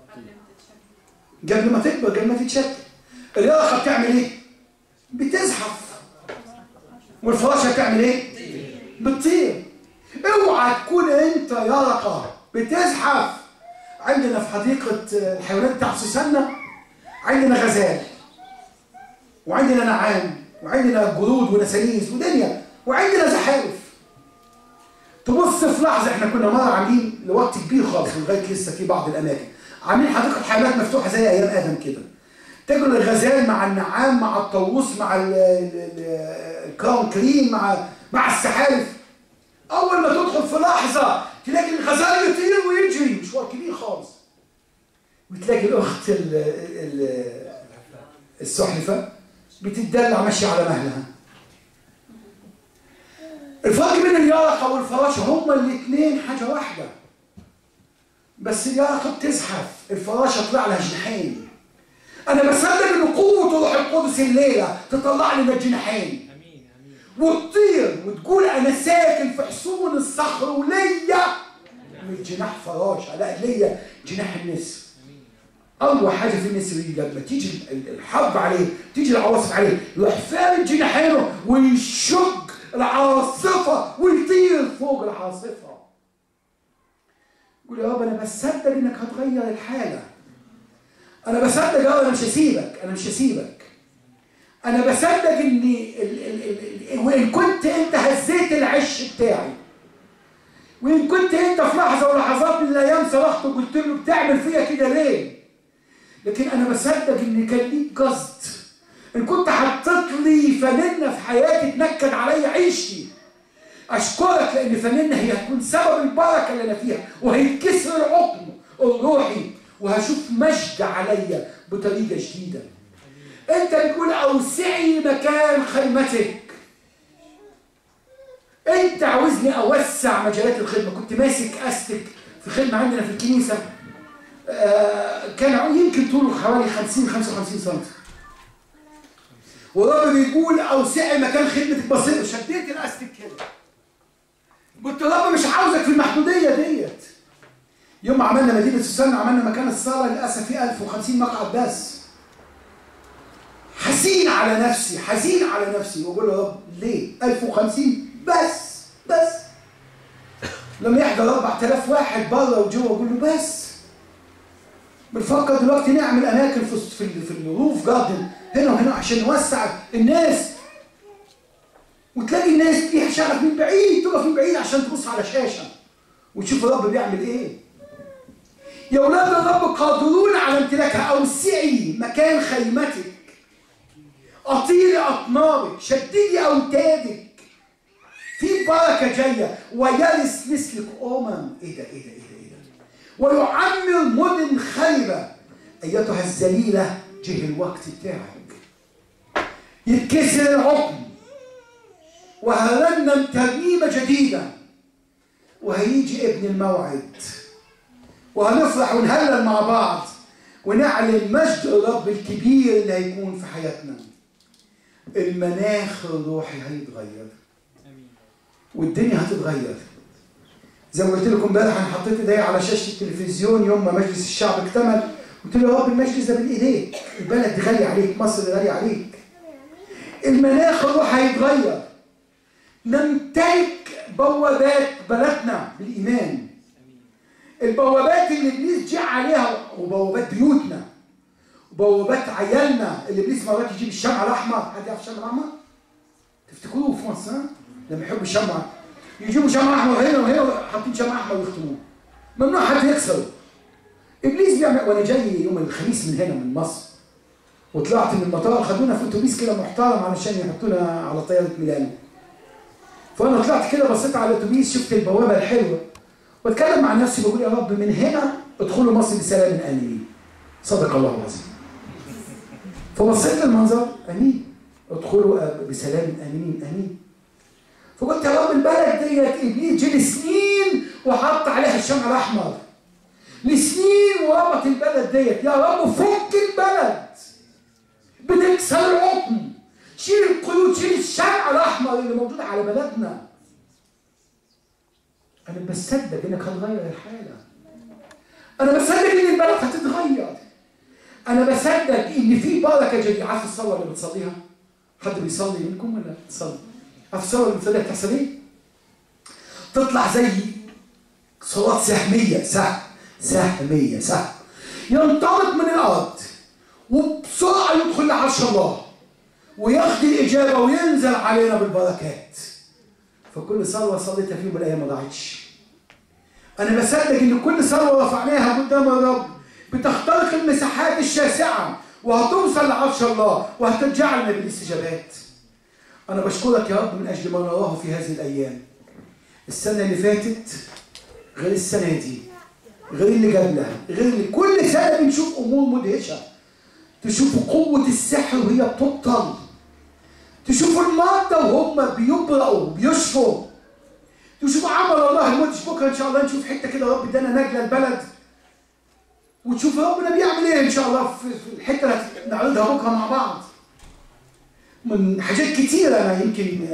قبل ما تكبر قبل ما تتشكل. اليرقه بتعمل ايه؟ بتزحف. والفراشه بتعمل ايه؟ بتطير. اوعى تكون انت يرقه بتزحف. عندنا في حديقه الحيوانات بتاع سوسنة عندنا غزال وعندنا نعام وعندنا جرود ونسانيس ودنيا وعندنا زحالف. تبص في لحظه، احنا كنا مره عاملين لوقت كبير خالص لغايه لسه في بعض الاماكن عاملين حديقه حيوانات مفتوحه زي ايام ادم كده. تجد الغزال مع النعام مع الطاووس مع الكراون كريم مع مع السحالف. اول ما تدخل في لحظه تلاقي الغزال يطير ويجري مشوار كبير خالص، وتلاقي الاخت السحلفه بتدلع ماشيه على مهلها. الفرق بين اليرقه والفراشه هما الاثنين حاجه واحده، بس اليرقه بتزحف، الفراشه طلع لها جناحين. انا بصدق ان قوه روح القدس الليله تطلع لنا الجناحين وتطير وتقول انا ساكن في حصون الصخر وليا مش جناح فراشه، لا ليا جناح النسر. اول حاجه في النسر لما تيجي الحرب عليه، تيجي العواصف عليه، يروح فارد جناحينه ويشق العاصفه ويطير فوق العاصفه. يقول يا رب انا بصدق انك هتغير الحاله. انا بصدق يا رب انا مش هسيبك، انا مش هسيبك. انا بصدق اني وان كنت انت هزيت العش بتاعي، وان كنت انت في لحظه ولحظات من الايام صرخت وقلت له بتعمل فيا كده ليه؟ لكن انا بصدق ان كان ليك قصد. ان كنت حطيت لي فننه في حياتي تنكد عليا عيشتي، اشكرك لان فننه هي هتكون سبب البركه اللي انا فيها، وهيتكسر العقم الروحي وهشوف مجد عليا بطريقه جديده. انت بتقول اوسعي مكان خيمتك. انت عاوزني اوسع مجالات الخدمه. كنت ماسك استك في خدمه عندنا في الكنيسه، آه كان يمكن طوله حوالي خمسين خمسة وخمسين سم. والرب بيقول اوسعي مكان خدمتك بسيطه، شديت الاستك كده. قلت يا رب مش عاوزك في المحدوديه ديت. يوم ما عملنا مدينه سوسن عملنا مكان الصلاه للاسف فيه ألف وخمسين مقعد بس. حزين على نفسي، حزين على نفسي، واقول يا رب ليه؟ ألف وخمسين بس بس. لما يحضر أربعة آلاف واحد بره وجوه اقول له بس. بنفكر دلوقتي نعمل اماكن في في في الروف جاردن هنا وهنا عشان نوسع الناس. وتلاقي الناس فيها شغف من بعيد، تقف من بعيد عشان تبص على شاشه وتشوف الرب بيعمل ايه. يا اولاد الرب قادرون على امتلاكها. اوسعي مكان خيمتك، اطيلي اطنابك، شددي اوتادك. في بركه جايه. ويرث مثلك امم. ايه ده ايه ده ايه ده ايه ده ويعمر مدن خيبه. ايتها الذليله جه الوقت بتاعك. يتكسر العقم وهرنم ترنيمه جديده، وهيجي ابن الموعد وهنفرح ونهلل مع بعض ونعلن مجد الرب الكبير اللي هيكون في حياتنا. المناخ الروحي هيتغير والدنيا هتتغير. زي ما قلت لكم امبارح انا حطيت ايدي على شاشه التلفزيون يوم ما مجلس الشعب اكتمل، قلت له يا رب المجلس ده بين ايديك، البلد دي غاليه عليك، مصر غاليه عليك. المناخ الروحي هيتغير. نمتلك بوابات بلدنا بالايمان. البوابات اللي ابليس جه عليها، وبوابات بيوتنا وبوابات عيالنا اللي ابليس مرات يجيب الشمع الاحمر. حد يعرف الشمع الاحمر؟ تفتكروه في مصر ها؟ لما يحبوا الشمع يجيبوا شمع احمر هنا وهنا حاطين شمع احمر ويختموه. ممنوع حد يكسره. ابليس بيعمل. وانا جاي يوم الخميس من هنا من مصر وطلعت من المطار، خدونا في اتوبيس كده محترم علشان يحطونا على طياره ميلانو. فانا طلعت كده بصيت على الاتوبيس، شفت البوابه الحلوه واتكلم مع نفسي بقول يا رب من هنا ادخلوا مصر بسلام امين. صدق الله العظيم. فبصيت للمنظر امين، ادخلوا بسلام امين امين. فقلت يا رب البلد ديت ابليس جه لسنين وحط عليها الشمع الاحمر لسنين وربط البلد ديت. يا رب فك البلد، بنكسر العقم، شيل القيود، شيل الشمع الاحمر اللي موجود على بلدنا. انا بصدق انك هتغير الحاله. انا بصدق ان البلد هتتغير. انا بصدق ان في بركه جايه. عارف الصلاه اللي بتصليها؟ حد بيصلي منكم ولا بتصلي؟ عارف الصلاه اللي بتصليها بتحصل ايه؟ تطلع زي صلاه سهميه، سهم سهميه سهم ينطلق من الارض وبسرعه يدخل لعرش الله وياخد الاجابه وينزل علينا بالبركات. فكل صلوه صليتها في يوم من الايام ما ضاعتش. انا بصدق ان كل صلوه رفعناها قدام الرب بتخترق المساحات الشاسعه وهتوصل لعرش الله وهترجعنا بالاستجابات. انا بشكرك يا رب من اجل ما نراه في هذه الايام. السنه اللي فاتت غير السنه دي، غير اللي قبلها، غير اللي كل سنه بنشوف امور مدهشه. تشوفوا قوه السحر وهي بتبطل، تشوفوا المرضى وهم بيبرأوا بيشفوا، تشوفوا عمل الله المدهش. بكره ان شاء الله نشوف حته كده رب ادانا نجله البلد، وتشوف ربنا بيعمل ايه ان شاء الله في الحته اللي نعرضها بكره مع بعض. من حاجات كتيره انا يمكن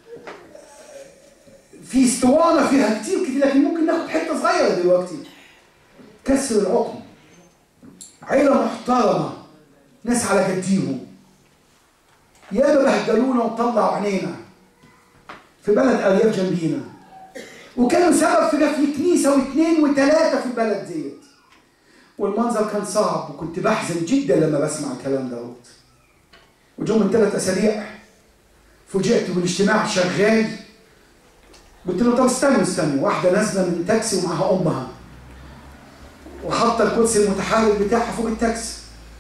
في اسطوانه فيها كتير كتير، لكن ممكن ناخد حته صغيره دلوقتي. كسر العقم، عيله محترمه، ناس على جديهم، ياما بهدلونا وطلعوا عينينا في بلد ارياف جنبينا، وكانوا سبب في قفل كنيسه واثنين وثلاثه في البلد ديت. والمنظر كان صعب وكنت بحزن جدا لما بسمع الكلام دوت. وجو من ثلاث اسابيع فوجئت بالاجتماع شغال، قلت له طب استنوا استنوا، واحده نازله من تاكسي ومعها امها وحاطه الكرسي المتحرك بتاعها فوق التاكسي.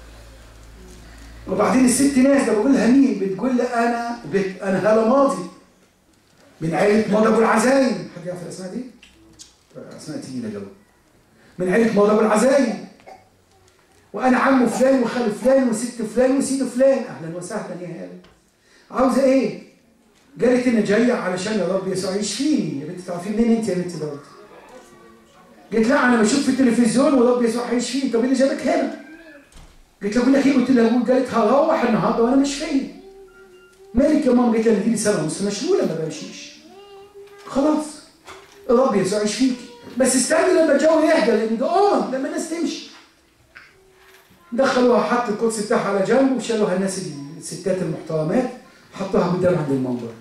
وبعدين الست نازله بقول لها مين؟ بتقول لي انا بت... انا هاله ماضي من عائله ماضي ابو العزايم. حد يعرف الاسماء دي؟ اسماء تقيله جو. من عائله ماضي ابو العزايم، وانا عم فلان وخال فلان وست فلان وسيد فلان. اهلا وسهلا يا هاله. عاوزه ايه؟ قالت انا جايه علشان يا رب يسوع يشفيني. يا بنتي تعرفي منين انت يا بنتي دوت؟ قلت لا انا بشوف في التلفزيون ورب يسوع هيشفيني. طب ايه اللي جابك هنا؟ قلت له اقول لك ايه؟ قلت لها قالت هروح النهارده وانا مش فايق. مالك يا ماما؟ قلت لها دي سنه ونص مشلوله ما بمشيش. خلاص الرب يسوع يشفيكي بس استني لما الجو يهدى لان ده امم لما الناس تمشي. دخلوها حط الكرسي بتاعها على جنب وشالوها الناس الستات المحترمات حطوها قدام عند المنبر.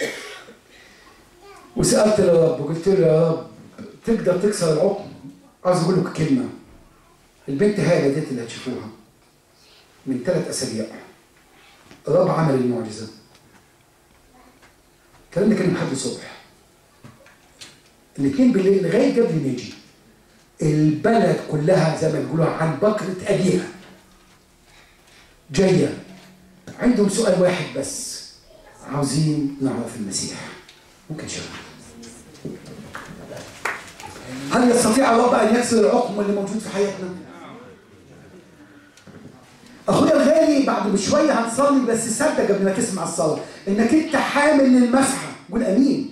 وسالت للرب قلت له يا رب تقدر تكسر العقم؟ عاوز اقول لك كلمه. البنت هاله ديت اللي هتشوفوها من ثلاث اسابيع الرب عمل المعجزه. الكلام ده كان من حد الصبح الاثنين بالليل لغايه قبل ما يجي. البلد كلها زي ما بيقولوا عن بكره ابيها جايه. عندهم سؤال واحد بس، عاوزين نعرف المسيح. ممكن شغل. هل يستطيع الرب ان يكسر العقم اللي موجود في حياتنا؟ اخويا الغالي بعد بشويه هنصلي بس صدق قبل ما تسمع الصلاه انك انت حامل للمسحه. قول امين.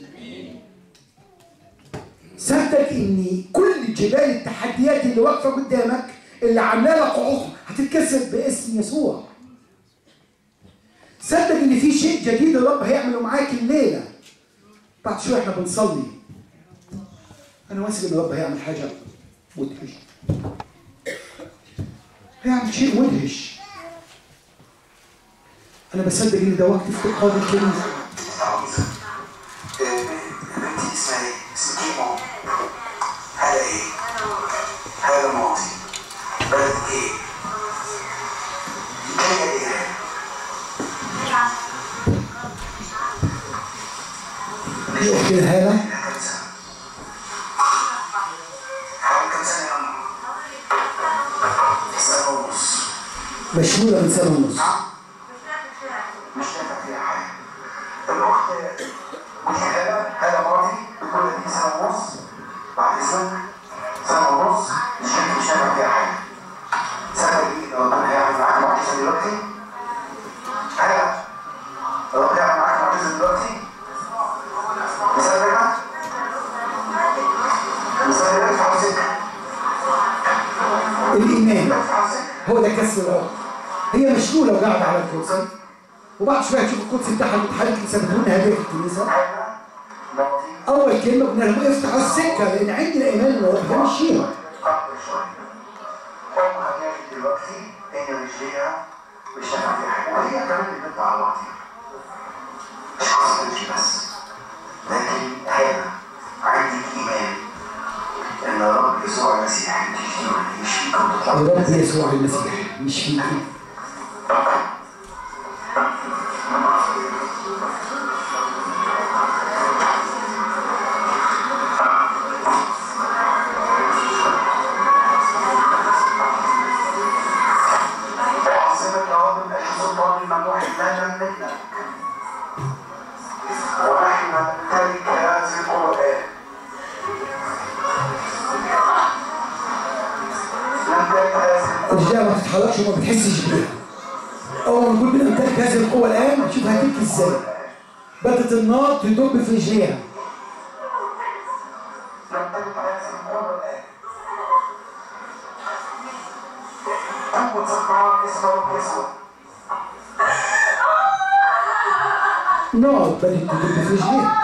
صدق ان كل جبال التحديات اللي واقفه قدامك اللي عامله لك عقم هتتكسر باسم يسوع. صدق ان في شيء جديد الرب هيعمله معاك الليله. بعد شويه احنا بنصلي انا واثق ان الرب هيعمل حاجه مدهش. هيعمل شيء مدهش. انا بصدق ان ده وقت افتقاد الكنيسه. بنتي اسمها ايه؟ اسمها كيمو. هذا ايه؟ هذا ماضي. بلد ايه؟ جايه ايه؟ هي اختي هاله. حوالي كم سنه يا عم؟ سنه ونص. مشهوره من سنه ونص. مش نافع فيها حاجه. الاخت ودي هاله هاله ماضي بتقول دي سنه ونص. بعد سنه سنه ونص مش مش نافع فيها حاجه. سنه دي ربنا هيعمل معاك معجزه دلوقتي. هاله ربنا هيعمل معاك معجزه دلوقتي. مصدقه؟ مصدقه في حوزك. الايمان هو ده كسر العقم. هي مشلوله وقاعده على الكرسي وبعد شويه تشوف الكرسي بتاعها متحرك يثبتوا لنا هديه في الكنيسه. اول كلمه قلنا لهم افتحوا السكه لان عندنا ايمان ان الرب هيمشيها. امها جايه دلوقتي هي رجليها مش نافعه فيها حاجه وهي كمان البنت على بعضيها. مش قصدي بس لكن هذا عندك ايمان ان الرب يسوع المسيح يشفيك وتطلع. الرب يسوع المسيح يشفيك. وعظمك يا رب من اجل سلطان الممنوح لا نملكنا ونحن نمتلك هذه القرآن. نمتلك هذه الرجاله ما بتتحركش وما بتحسش بيها. اول ما نقول بنمتلك هذه القوه الان شوف هتبكي ازاي. بدت النار تدب في رجليها. نمتلك هذه القرآن. قوة سكران اسم رب يسوع. نار بدت تدب في رجليها.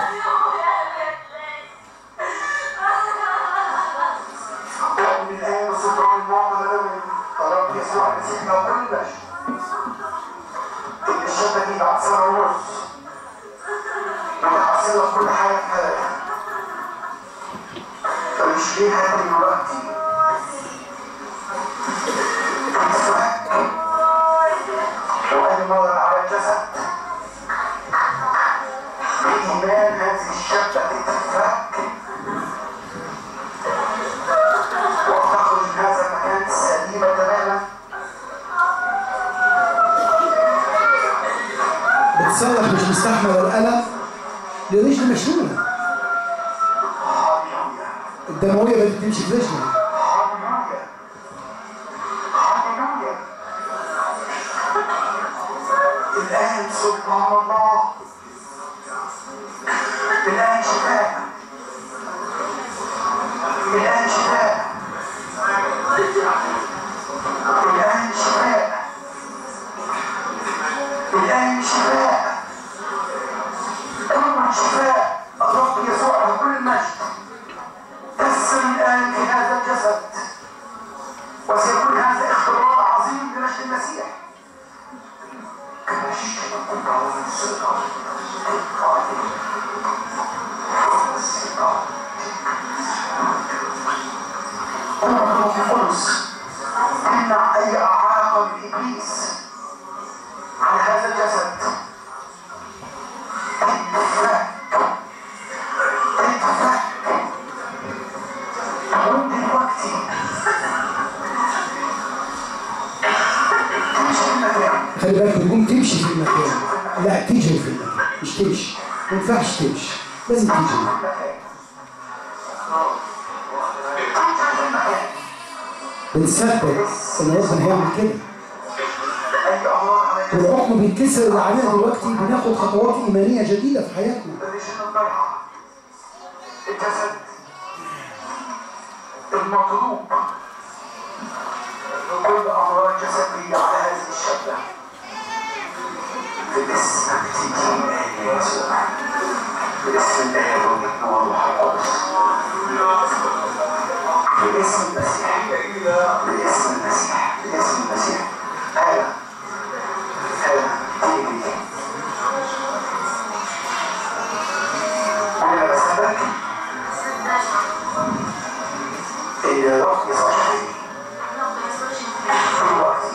ومن الآن سلطان المعطى لنا من رب يسوع المسيح لو قلنا إن الشابة دي بعد سنة ونص وتحصل لك كل حاجة في حياتها. فمش ليه هاتي دلوقتي تتفك وأدي مرة على الجسد بإيمان هذه الشابة تتفك وتخرج من هذا المكان سليمة تماما. بتصرخ مش مستحمله الالم لرجل مشلوله. الدمويه بدات تمشي في رجلها. هللويا هللويا. الآن سبحان الله. الآن شفاء. الآن شفاء. تمشي، ما ينفعش تمشي، لازم تيجي. بنثبت ان ربنا هيعمل كده. والعقم بيتكسر اللي علينا دلوقتي، بناخد خطوات ايمانيه جديده في حياتنا. الجسد المطلوب لكل امراض جسديه على هذه الشده باسم ابتدين آل يسوع، باسم الآب والابن والروح القدس، باسم المسيح، باسم المسيح، باسم المسيح. هلا هلا تيجي وانا بسألك إن الرب يسوع شفيع في وقتي.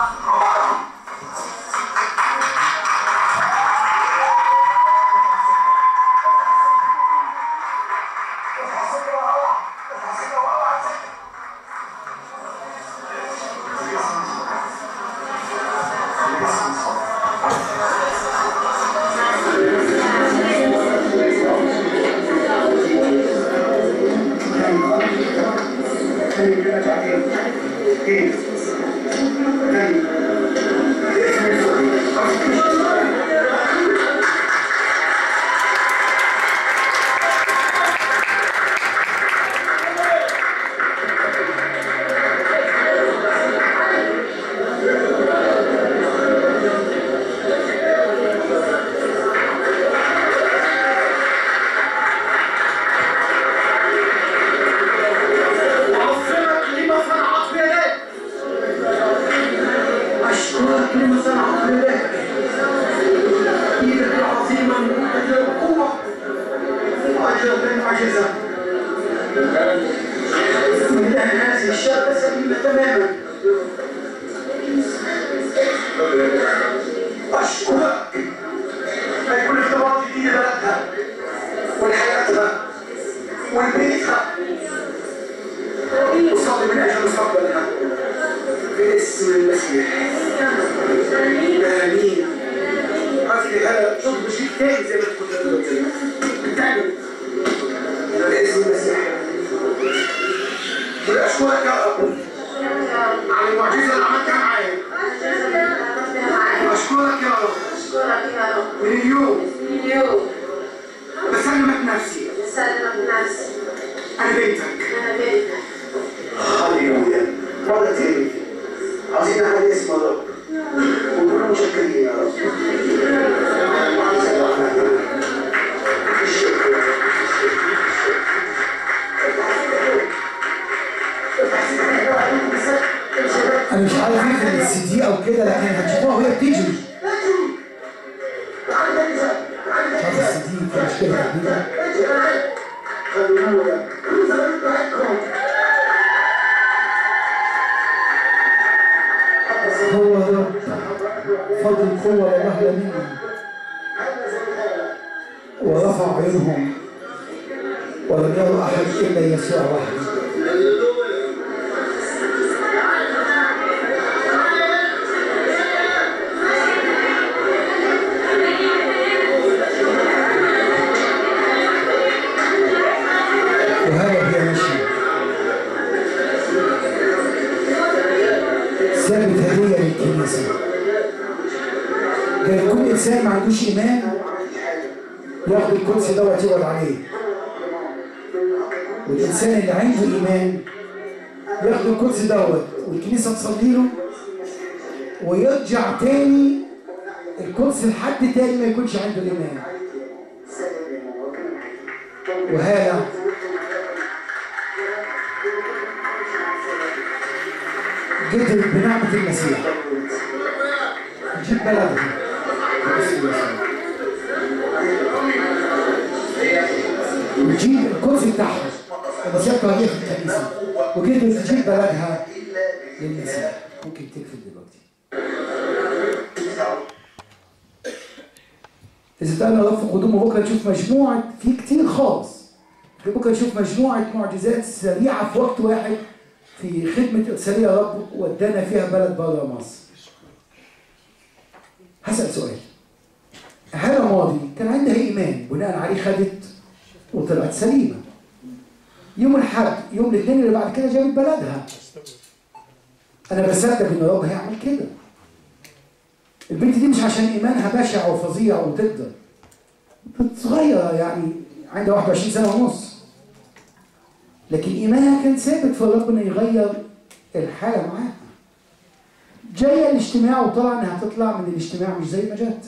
انا مش عارف ايه في السي دي او كده، لكن هتشوفوها وهي بتيجي. شايف السي دي في مشكله كبيره. هو رب فضل القوه لله منهم ورفع عينهم ولم يروا احد الا يسوع وحده. ثابت هدية للكنيسة. ده يكون إنسان ما عندوش إيمان ياخد الكرسي دوت يقعد عليه. والإنسان اللي عنده إيمان ياخد الكرسي دوت والكنيسة تصلي له ويرجع تاني الكرسي لحد تاني ما يكونش عنده الإيمان. وهذا جد بنعمة المسيح جيب بلدها وتجيب الكرسي بتاعها المسيح طريقة في الكنيسة وجد تجيب بلدها للمسيح. ممكن تكفي دلوقتي. إذا تقلنا رب في قدومه بكرة نشوف مجموعة في كتير خالص. بكرة نشوف مجموعة معجزات سريعة في وقت واحد في خدمة إرسالية يا رب ودانا فيها بلد بره مصر. هسأل سؤال. حالة ماضي كان عندها إيمان بناء عليه خدت وطلعت سليمة. يوم الحد يوم الاثنين اللي بعد كده جابت بلدها. أنا بصدق إن الرب هيعمل كده. البنت دي مش عشان إيمانها بشع وفظيع وتقدر. صغيرة يعني عندها واحد وعشرين سنة ونص. لكن إيمانها كان ثابت في ربنا يغير الحالة معاها. جاية الاجتماع وطلع إنها تطلع من الاجتماع مش زي ما جت.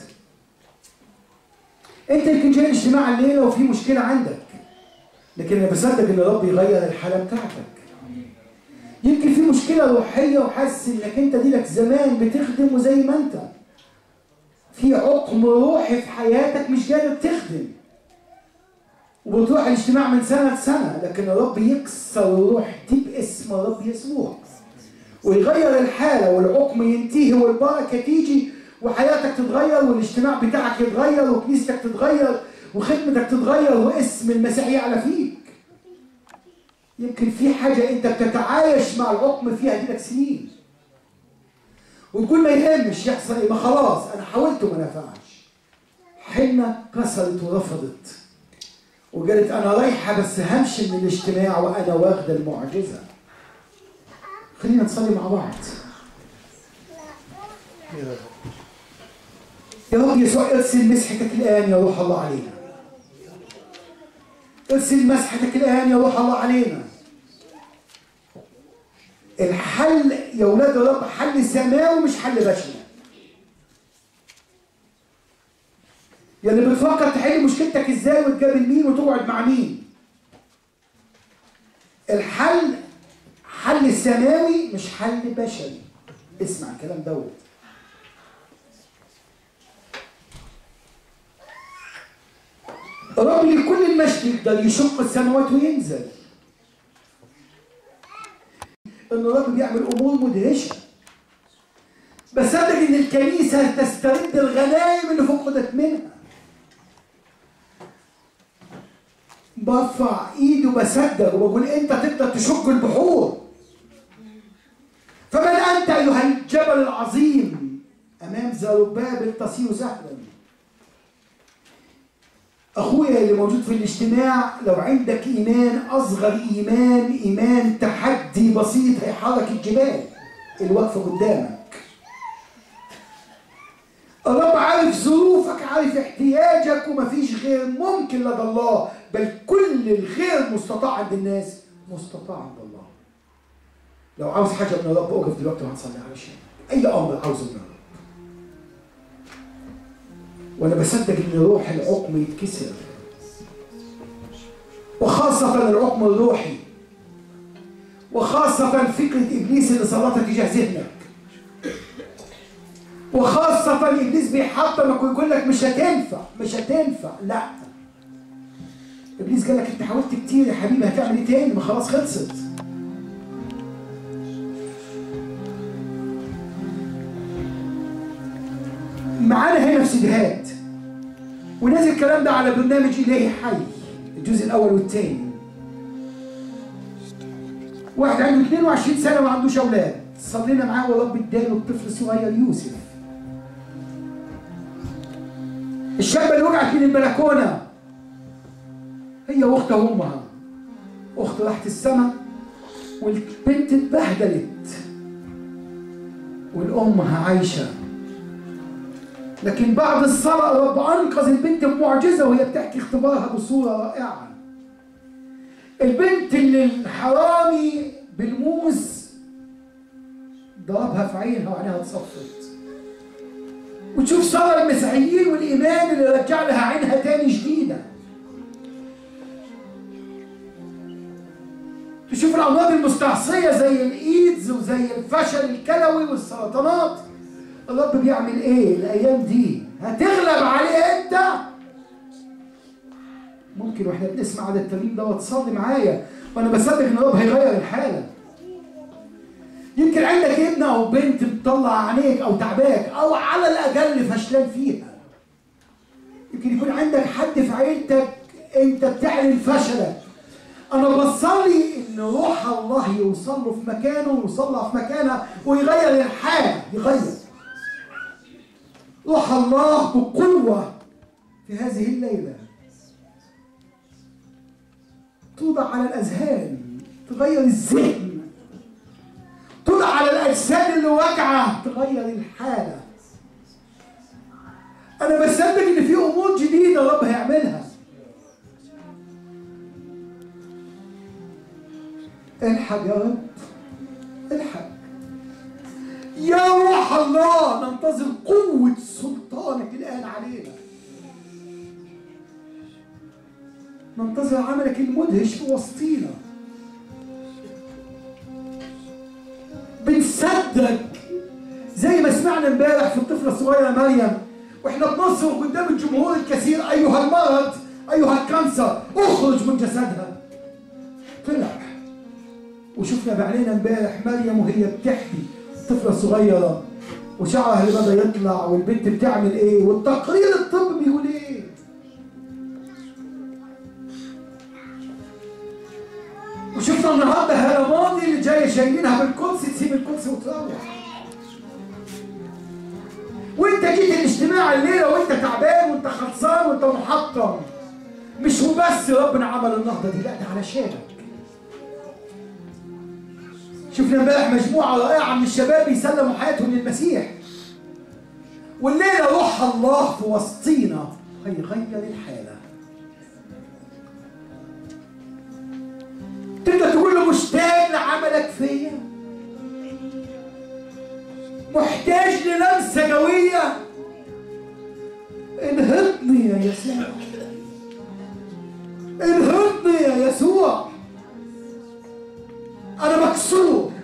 أنت يمكن جاي الاجتماع الليلة وفي مشكلة عندك. لكن أنا بصدق إن الرب يغير الحالة بتاعتك. يمكن في مشكلة روحية وحاسس إنك أنت دي لك زمان بتخدم وزي ما أنت. في عقم روحي في حياتك مش قادر تخدم. وبتروح الاجتماع من سنة لسنة، لكن الرب يكسر الروح دي باسم الرب يسوع. ويغير الحالة والعقم ينتهي والبركة تيجي وحياتك تتغير والاجتماع بتاعك يتغير وكنيستك تتغير وخدمتك تتغير واسم المسيح يعلى فيك. يمكن في حاجة انت بتتعايش مع العقم فيها دي لك سنين. وتقول ما يهمش يحصل ايه، ما خلاص انا حاولت وما نفعش. حنة كسرت ورفضت. وقالت انا رايحة بس همشي من الاجتماع وانا واخدة المعجزة. خلينا نصلي مع بعض. يا رب يسوع ارسل مسحتك الآن يا روح الله علينا. ارسل مسحتك الآن يا روح الله علينا. الحل يا ولاد الرب حل سماوي مش حل بشري. يا اللي بتفكر تحل مشكلتك ازاي وتقابل مين وتقعد مع مين. الحل حل سماوي مش حل بشري. اسمع الكلام دوت. الرب لكل المجد يقدر يشق السماوات وينزل. ان الرب بيعمل امور مدهشه. بصدق ان الكنيسه تسترد الغنائم اللي فقدت منها. برفع ايدي وبصدق وبقول انت تقدر تشق البحور. فمن انت ايها الجبل العظيم امام زربابل تصير سهلا. أخويا اللي موجود في الاجتماع لو عندك إيمان أصغر إيمان إيمان تحدي بسيط هيحرك الجبال الواقفة قدامك. الرب عارف ظروفك، عارف احتياجك، ومفيش غير ممكن لدى الله، بل كل الغير مستطاع عند الناس مستطاع عند الله. لو عاوز حاجة من الرب أقف دلوقتي وهنصلي علشان أي أمر عاوزه من الرب. وانا بصدق ان روح العقم يتكسر، وخاصة العقم الروحي، وخاصة فكرة ابليس اللي صلاتها تجاه ذهنك، وخاصة ابليس بيحطمك ويقول لك مش هتنفع مش هتنفع. لا، ابليس قال لك انت حاولت كتير يا حبيبي، هتعمل ايه تاني؟ ما خلاص خلصت. معانا هنا في سيدهات ونازل الكلام ده على برنامج إلهي حي الجزء الأول والثاني. واحد عنده اثنين وعشرين سنة وما عندوش أولاد، صلينا معاه ورب اداله الطفل الصغير يوسف. الشابة اللي وقعت من البلكونة هي واختها وأمها. أخته راحت السما والبنت اتبهدلت والأمها عايشة. لكن بعد الصلاة رب أنقذ البنت بمعجزة وهي بتحكي اختبارها بصورة رائعة. البنت اللي الحرامي بالموس ضربها في عينها وعينها اتصفت. وتشوف صلاة المسيحيين والإيمان اللي رجع لها عينها تاني جديدة. تشوف الأمراض المستعصية زي الإيدز وزي الفشل الكلوي والسرطانات. الرب بيعمل ايه الايام دي؟ هتغلب عليه انت. ممكن واحنا بنسمع على الترنيم ده وتصلي معايا وانا بصدق ان الرب هيغير الحاله. يمكن عندك ابن او بنت بتطلع عينيك او تعباك او على الاقل فشلان فيها. يمكن يكون عندك حد في عيلتك انت بتعلن فشلك. انا بصلي ان روح الله يوصل له في مكانه ويوصل لها في مكانها ويغير الحاله. يغير روح الله بقوة في هذه الليلة توضع على الأذهان، تغير الذهن، توضع على الأجساد اللي واجعة، تغير الحالة. أنا بصدق إن في أمور جديدة رب هيعملها. الحق يا رب، الحق يا روح الله. ننتظر قوة سلطانك الآن علينا، ننتظر عملك المدهش في وسطينا. بنصدق زي ما سمعنا امبارح في الطفلة الصغيرة مريم واحنا بنصرخ قدام الجمهور الكثير: أيها المرض، أيها الكانسر، اخرج من جسدها. طلع. وشفنا بعينينا امبارح مريم وهي بتحكي، طفلة صغيرة وشعرها اللي بدأ يطلع، والبنت بتعمل ايه، والتقرير الطبي بيقول ايه. وشفنا النهارده هالماضي اللي جايه شايلينها بالكرسي، تسيب الكرسي وتروح. وانت جيت الاجتماع الليله وانت تعبان وانت خلصان وانت محطم. مش هو بس ربنا عمل النهضه دي، لا ده علشانك. شفنا امبارح مجموعه رائعه من الشباب يسلموا حياتهم للمسيح. والليله روح الله في وسطينا هيغير الحاله. تقدر تقول له: مشتاق لعملك فيا، محتاج للمسه قويه، انهضني يا يسوع، انهضني يا يسوع. انا مكسور،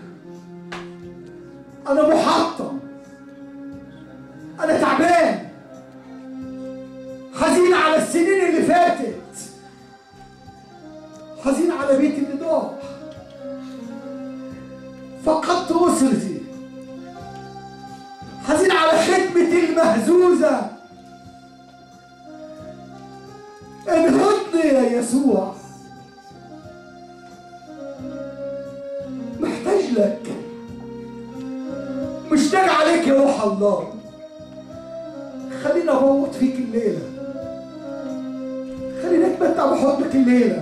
انا محطم، انا تعبان، حزين على السنين اللي فاتت، حزين على بيتي اللي ضاع، فقدت أسرتي، حزين على خدمتي المهزوزة. انهضني يا يسوع، محتاج لك، مشتاق عليك يا روح الله. خلينا نغوط فيك الليلة، خلينا نتمتع بحضنك الليلة.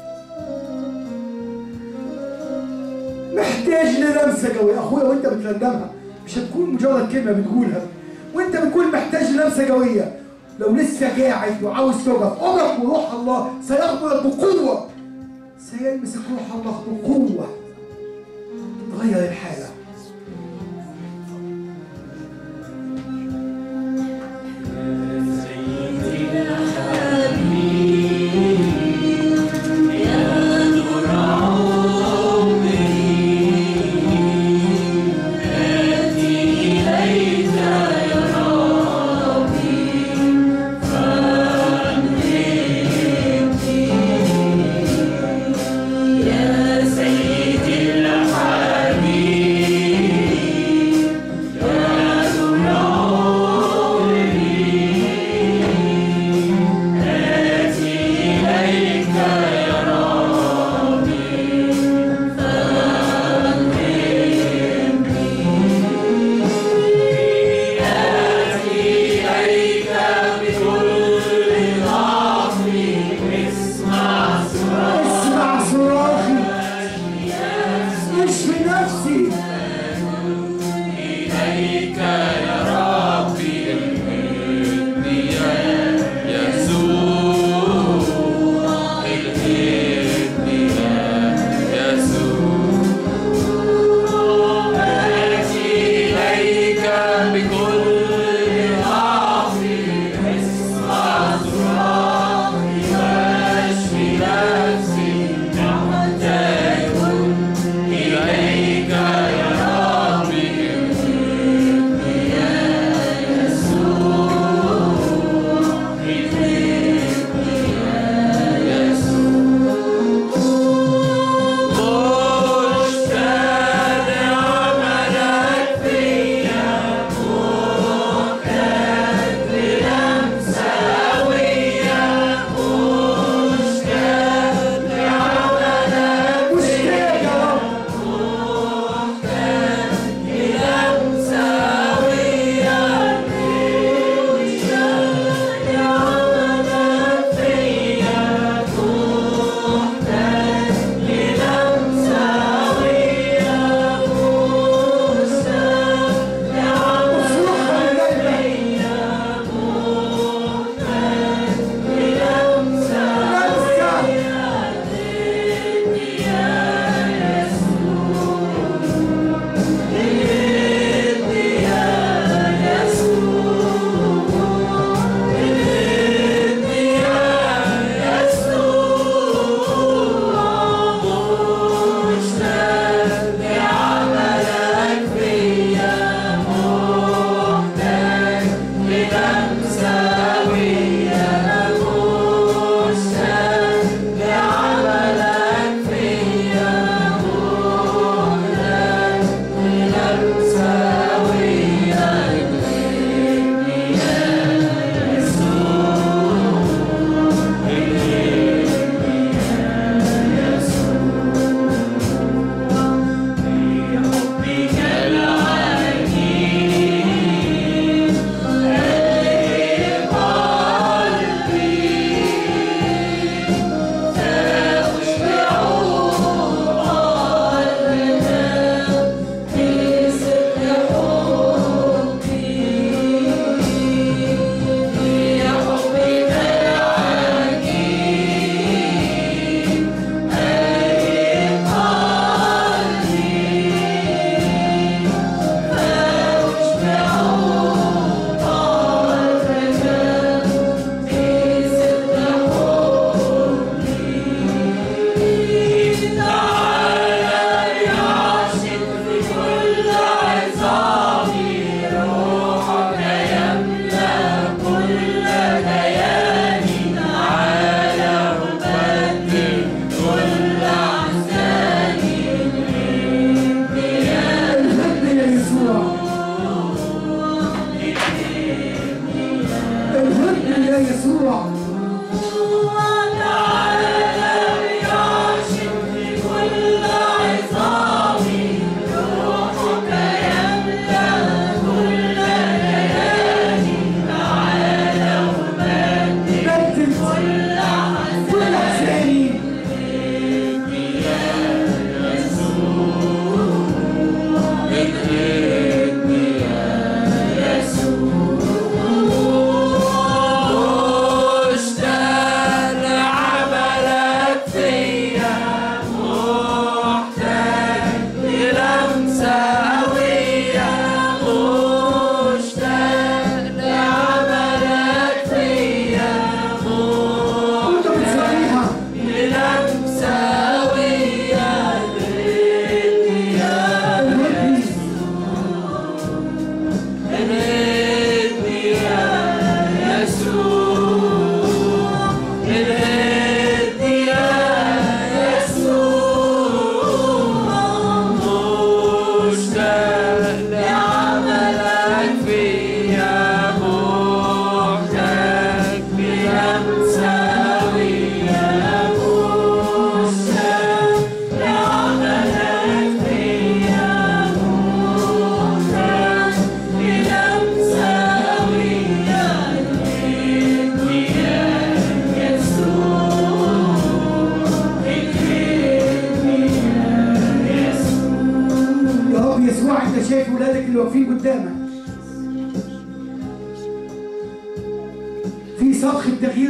محتاج للمسه قوي اخويا، وانت بترنمها مش هتكون مجرد كلمه بتقولها، وانت بتقول محتاج للمسه قويه. لو لسه قاعد وعاوز تقف، اقف وروح الله سيغمرك بقوه، سيلمسك روح الله بقوه، تغير الحاله. يا سيدي الحبيب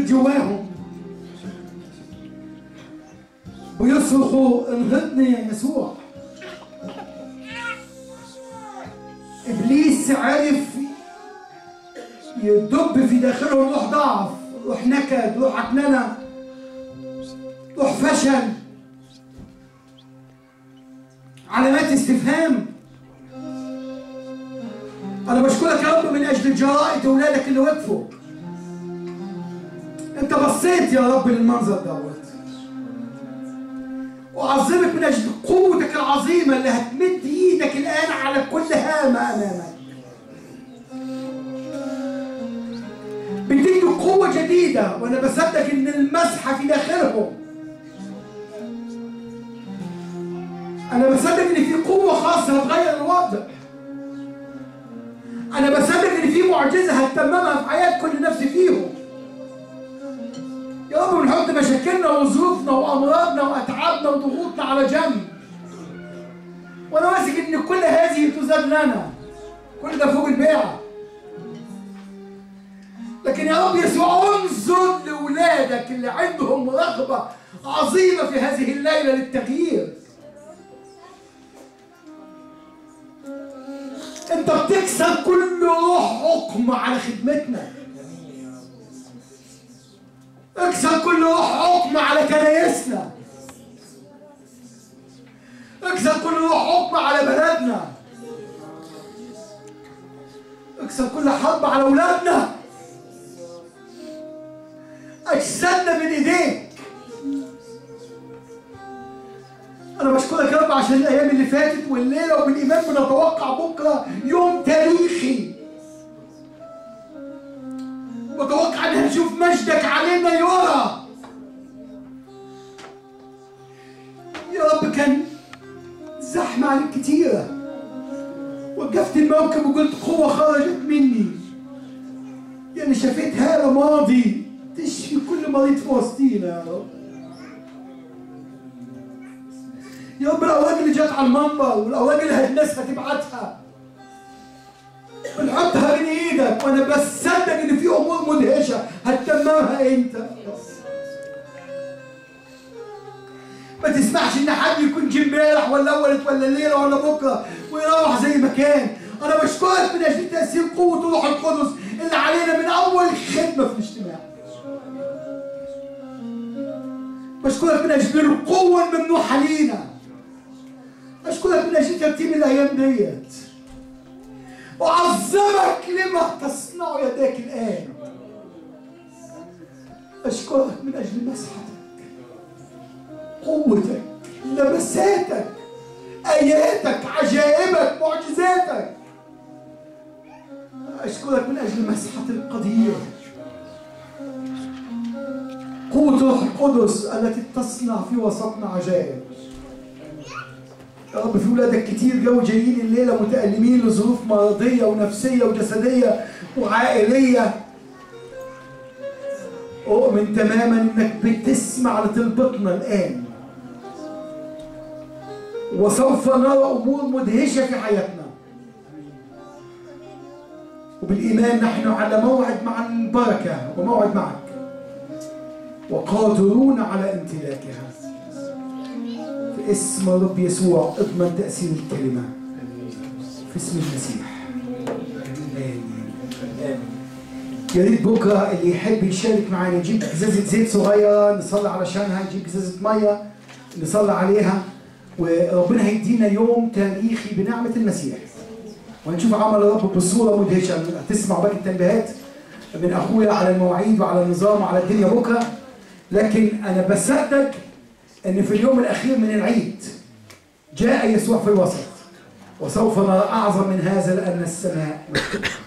جواهم ويصرخوا انهضني يا يسوع. ابليس عرف يدب في داخلهم روح ضعف، روح نكد، روح عكننه، روح فشل، علامات استفهام. انا بشكرك يا رب من اجل جرائد اولادك اللي وقفوا. انت بصيت يا رب للمنظر دوت، واعظمك من اجل قوتك العظيمه اللي هتمد ايدك الان على كل هامه امامك. بتدي قوه جديده، وانا بصدق ان المسحه في داخلهم. انا بصدق ان في قوه خاصه هتغير الوضع. انا بصدق ان في معجزه هتتممها في حياه كل نفس فيهم. يا رب بنحط مشاكلنا وظروفنا وامراضنا واتعابنا وضغوطنا على جنب، وانا واثق ان كل هذه تزاد لنا، كل ده فوق البيعه. لكن يا رب يسوع انظر لاولادك اللي عندهم رغبه عظيمه في هذه الليله للتغيير. انت بتكسر كل روح حكم على خدمتنا، اكسر كل روح حكم على كنايسنا، اكسر كل روح حكم على بلدنا، اكسر كل حرب على اولادنا. اجسادنا من ايديك. انا بشكرك يا رب عشان الايام اللي فاتت والليله، وبالايمان بنتوقع بكره يوم تاريخي. بتوقع ان هنشوف مجدك علينا يرى. يا رب كان زحمه عليك كتيره، وقفت الموكب وقلت قوه خرجت مني، يعني شفيت هاله ماضي تشفي كل مريض في وسطينا يا رب. يا رب الاوراق اللي جت على المنبر والاوراق اللي الناس هتبعتها بنحطها بين ايدك، وانا بصدق ان في امور مدهشه هتتممها انت. ما تسمحش ان حد يكون جه امبارح ولا اول ولا الليله ولا بكره ويروح زي ما كان. انا بشكرك من اجل تاثير قوه الروح القدس اللي علينا من اول خدمه في الاجتماع. بشكرك من اجل القوه الممنوحه لينا. اشكرك من اجل ترتيب الايام ديت. اعظمك لما تصنع يداك الان. اشكرك من اجل مسحتك، قوتك، لمساتك، اياتك، عجائبك، معجزاتك. اشكرك من اجل مسحه القدير، قوه الروح القدس التي تصنع في وسطنا عجائب. يا رب في ولادك كتير جو جايين الليله متألمين لظروف مرضيه ونفسيه وجسديه وعائليه. اؤمن تماما انك بتسمع لطلبتنا الان، وسوف نرى امور مدهشه في حياتنا. وبالايمان نحن على موعد مع البركه وموعد معك، وقادرون على امتلاكها. في اسم رب يسوع اضمن تأثير الكلمة في اسم المسيح. آمين. يا ريت بكره اللي يحب يشارك معانا نجيب ازازة زيت صغيرة نصلي علشانها، نجيب ازازة مية نصلي عليها، وربنا هيدينا يوم تاريخي بنعمة المسيح، وهنشوف عمل الرب بصورة مدهشة. هتسمع باقي التنبيهات من اخويا على المواعيد وعلى النظام وعلى الدنيا بكره. لكن انا بصدق ان في اليوم الاخير من العيد جاء يسوع في الوسط، وسوف نرى اعظم من هذا لان السماء مفتوحه.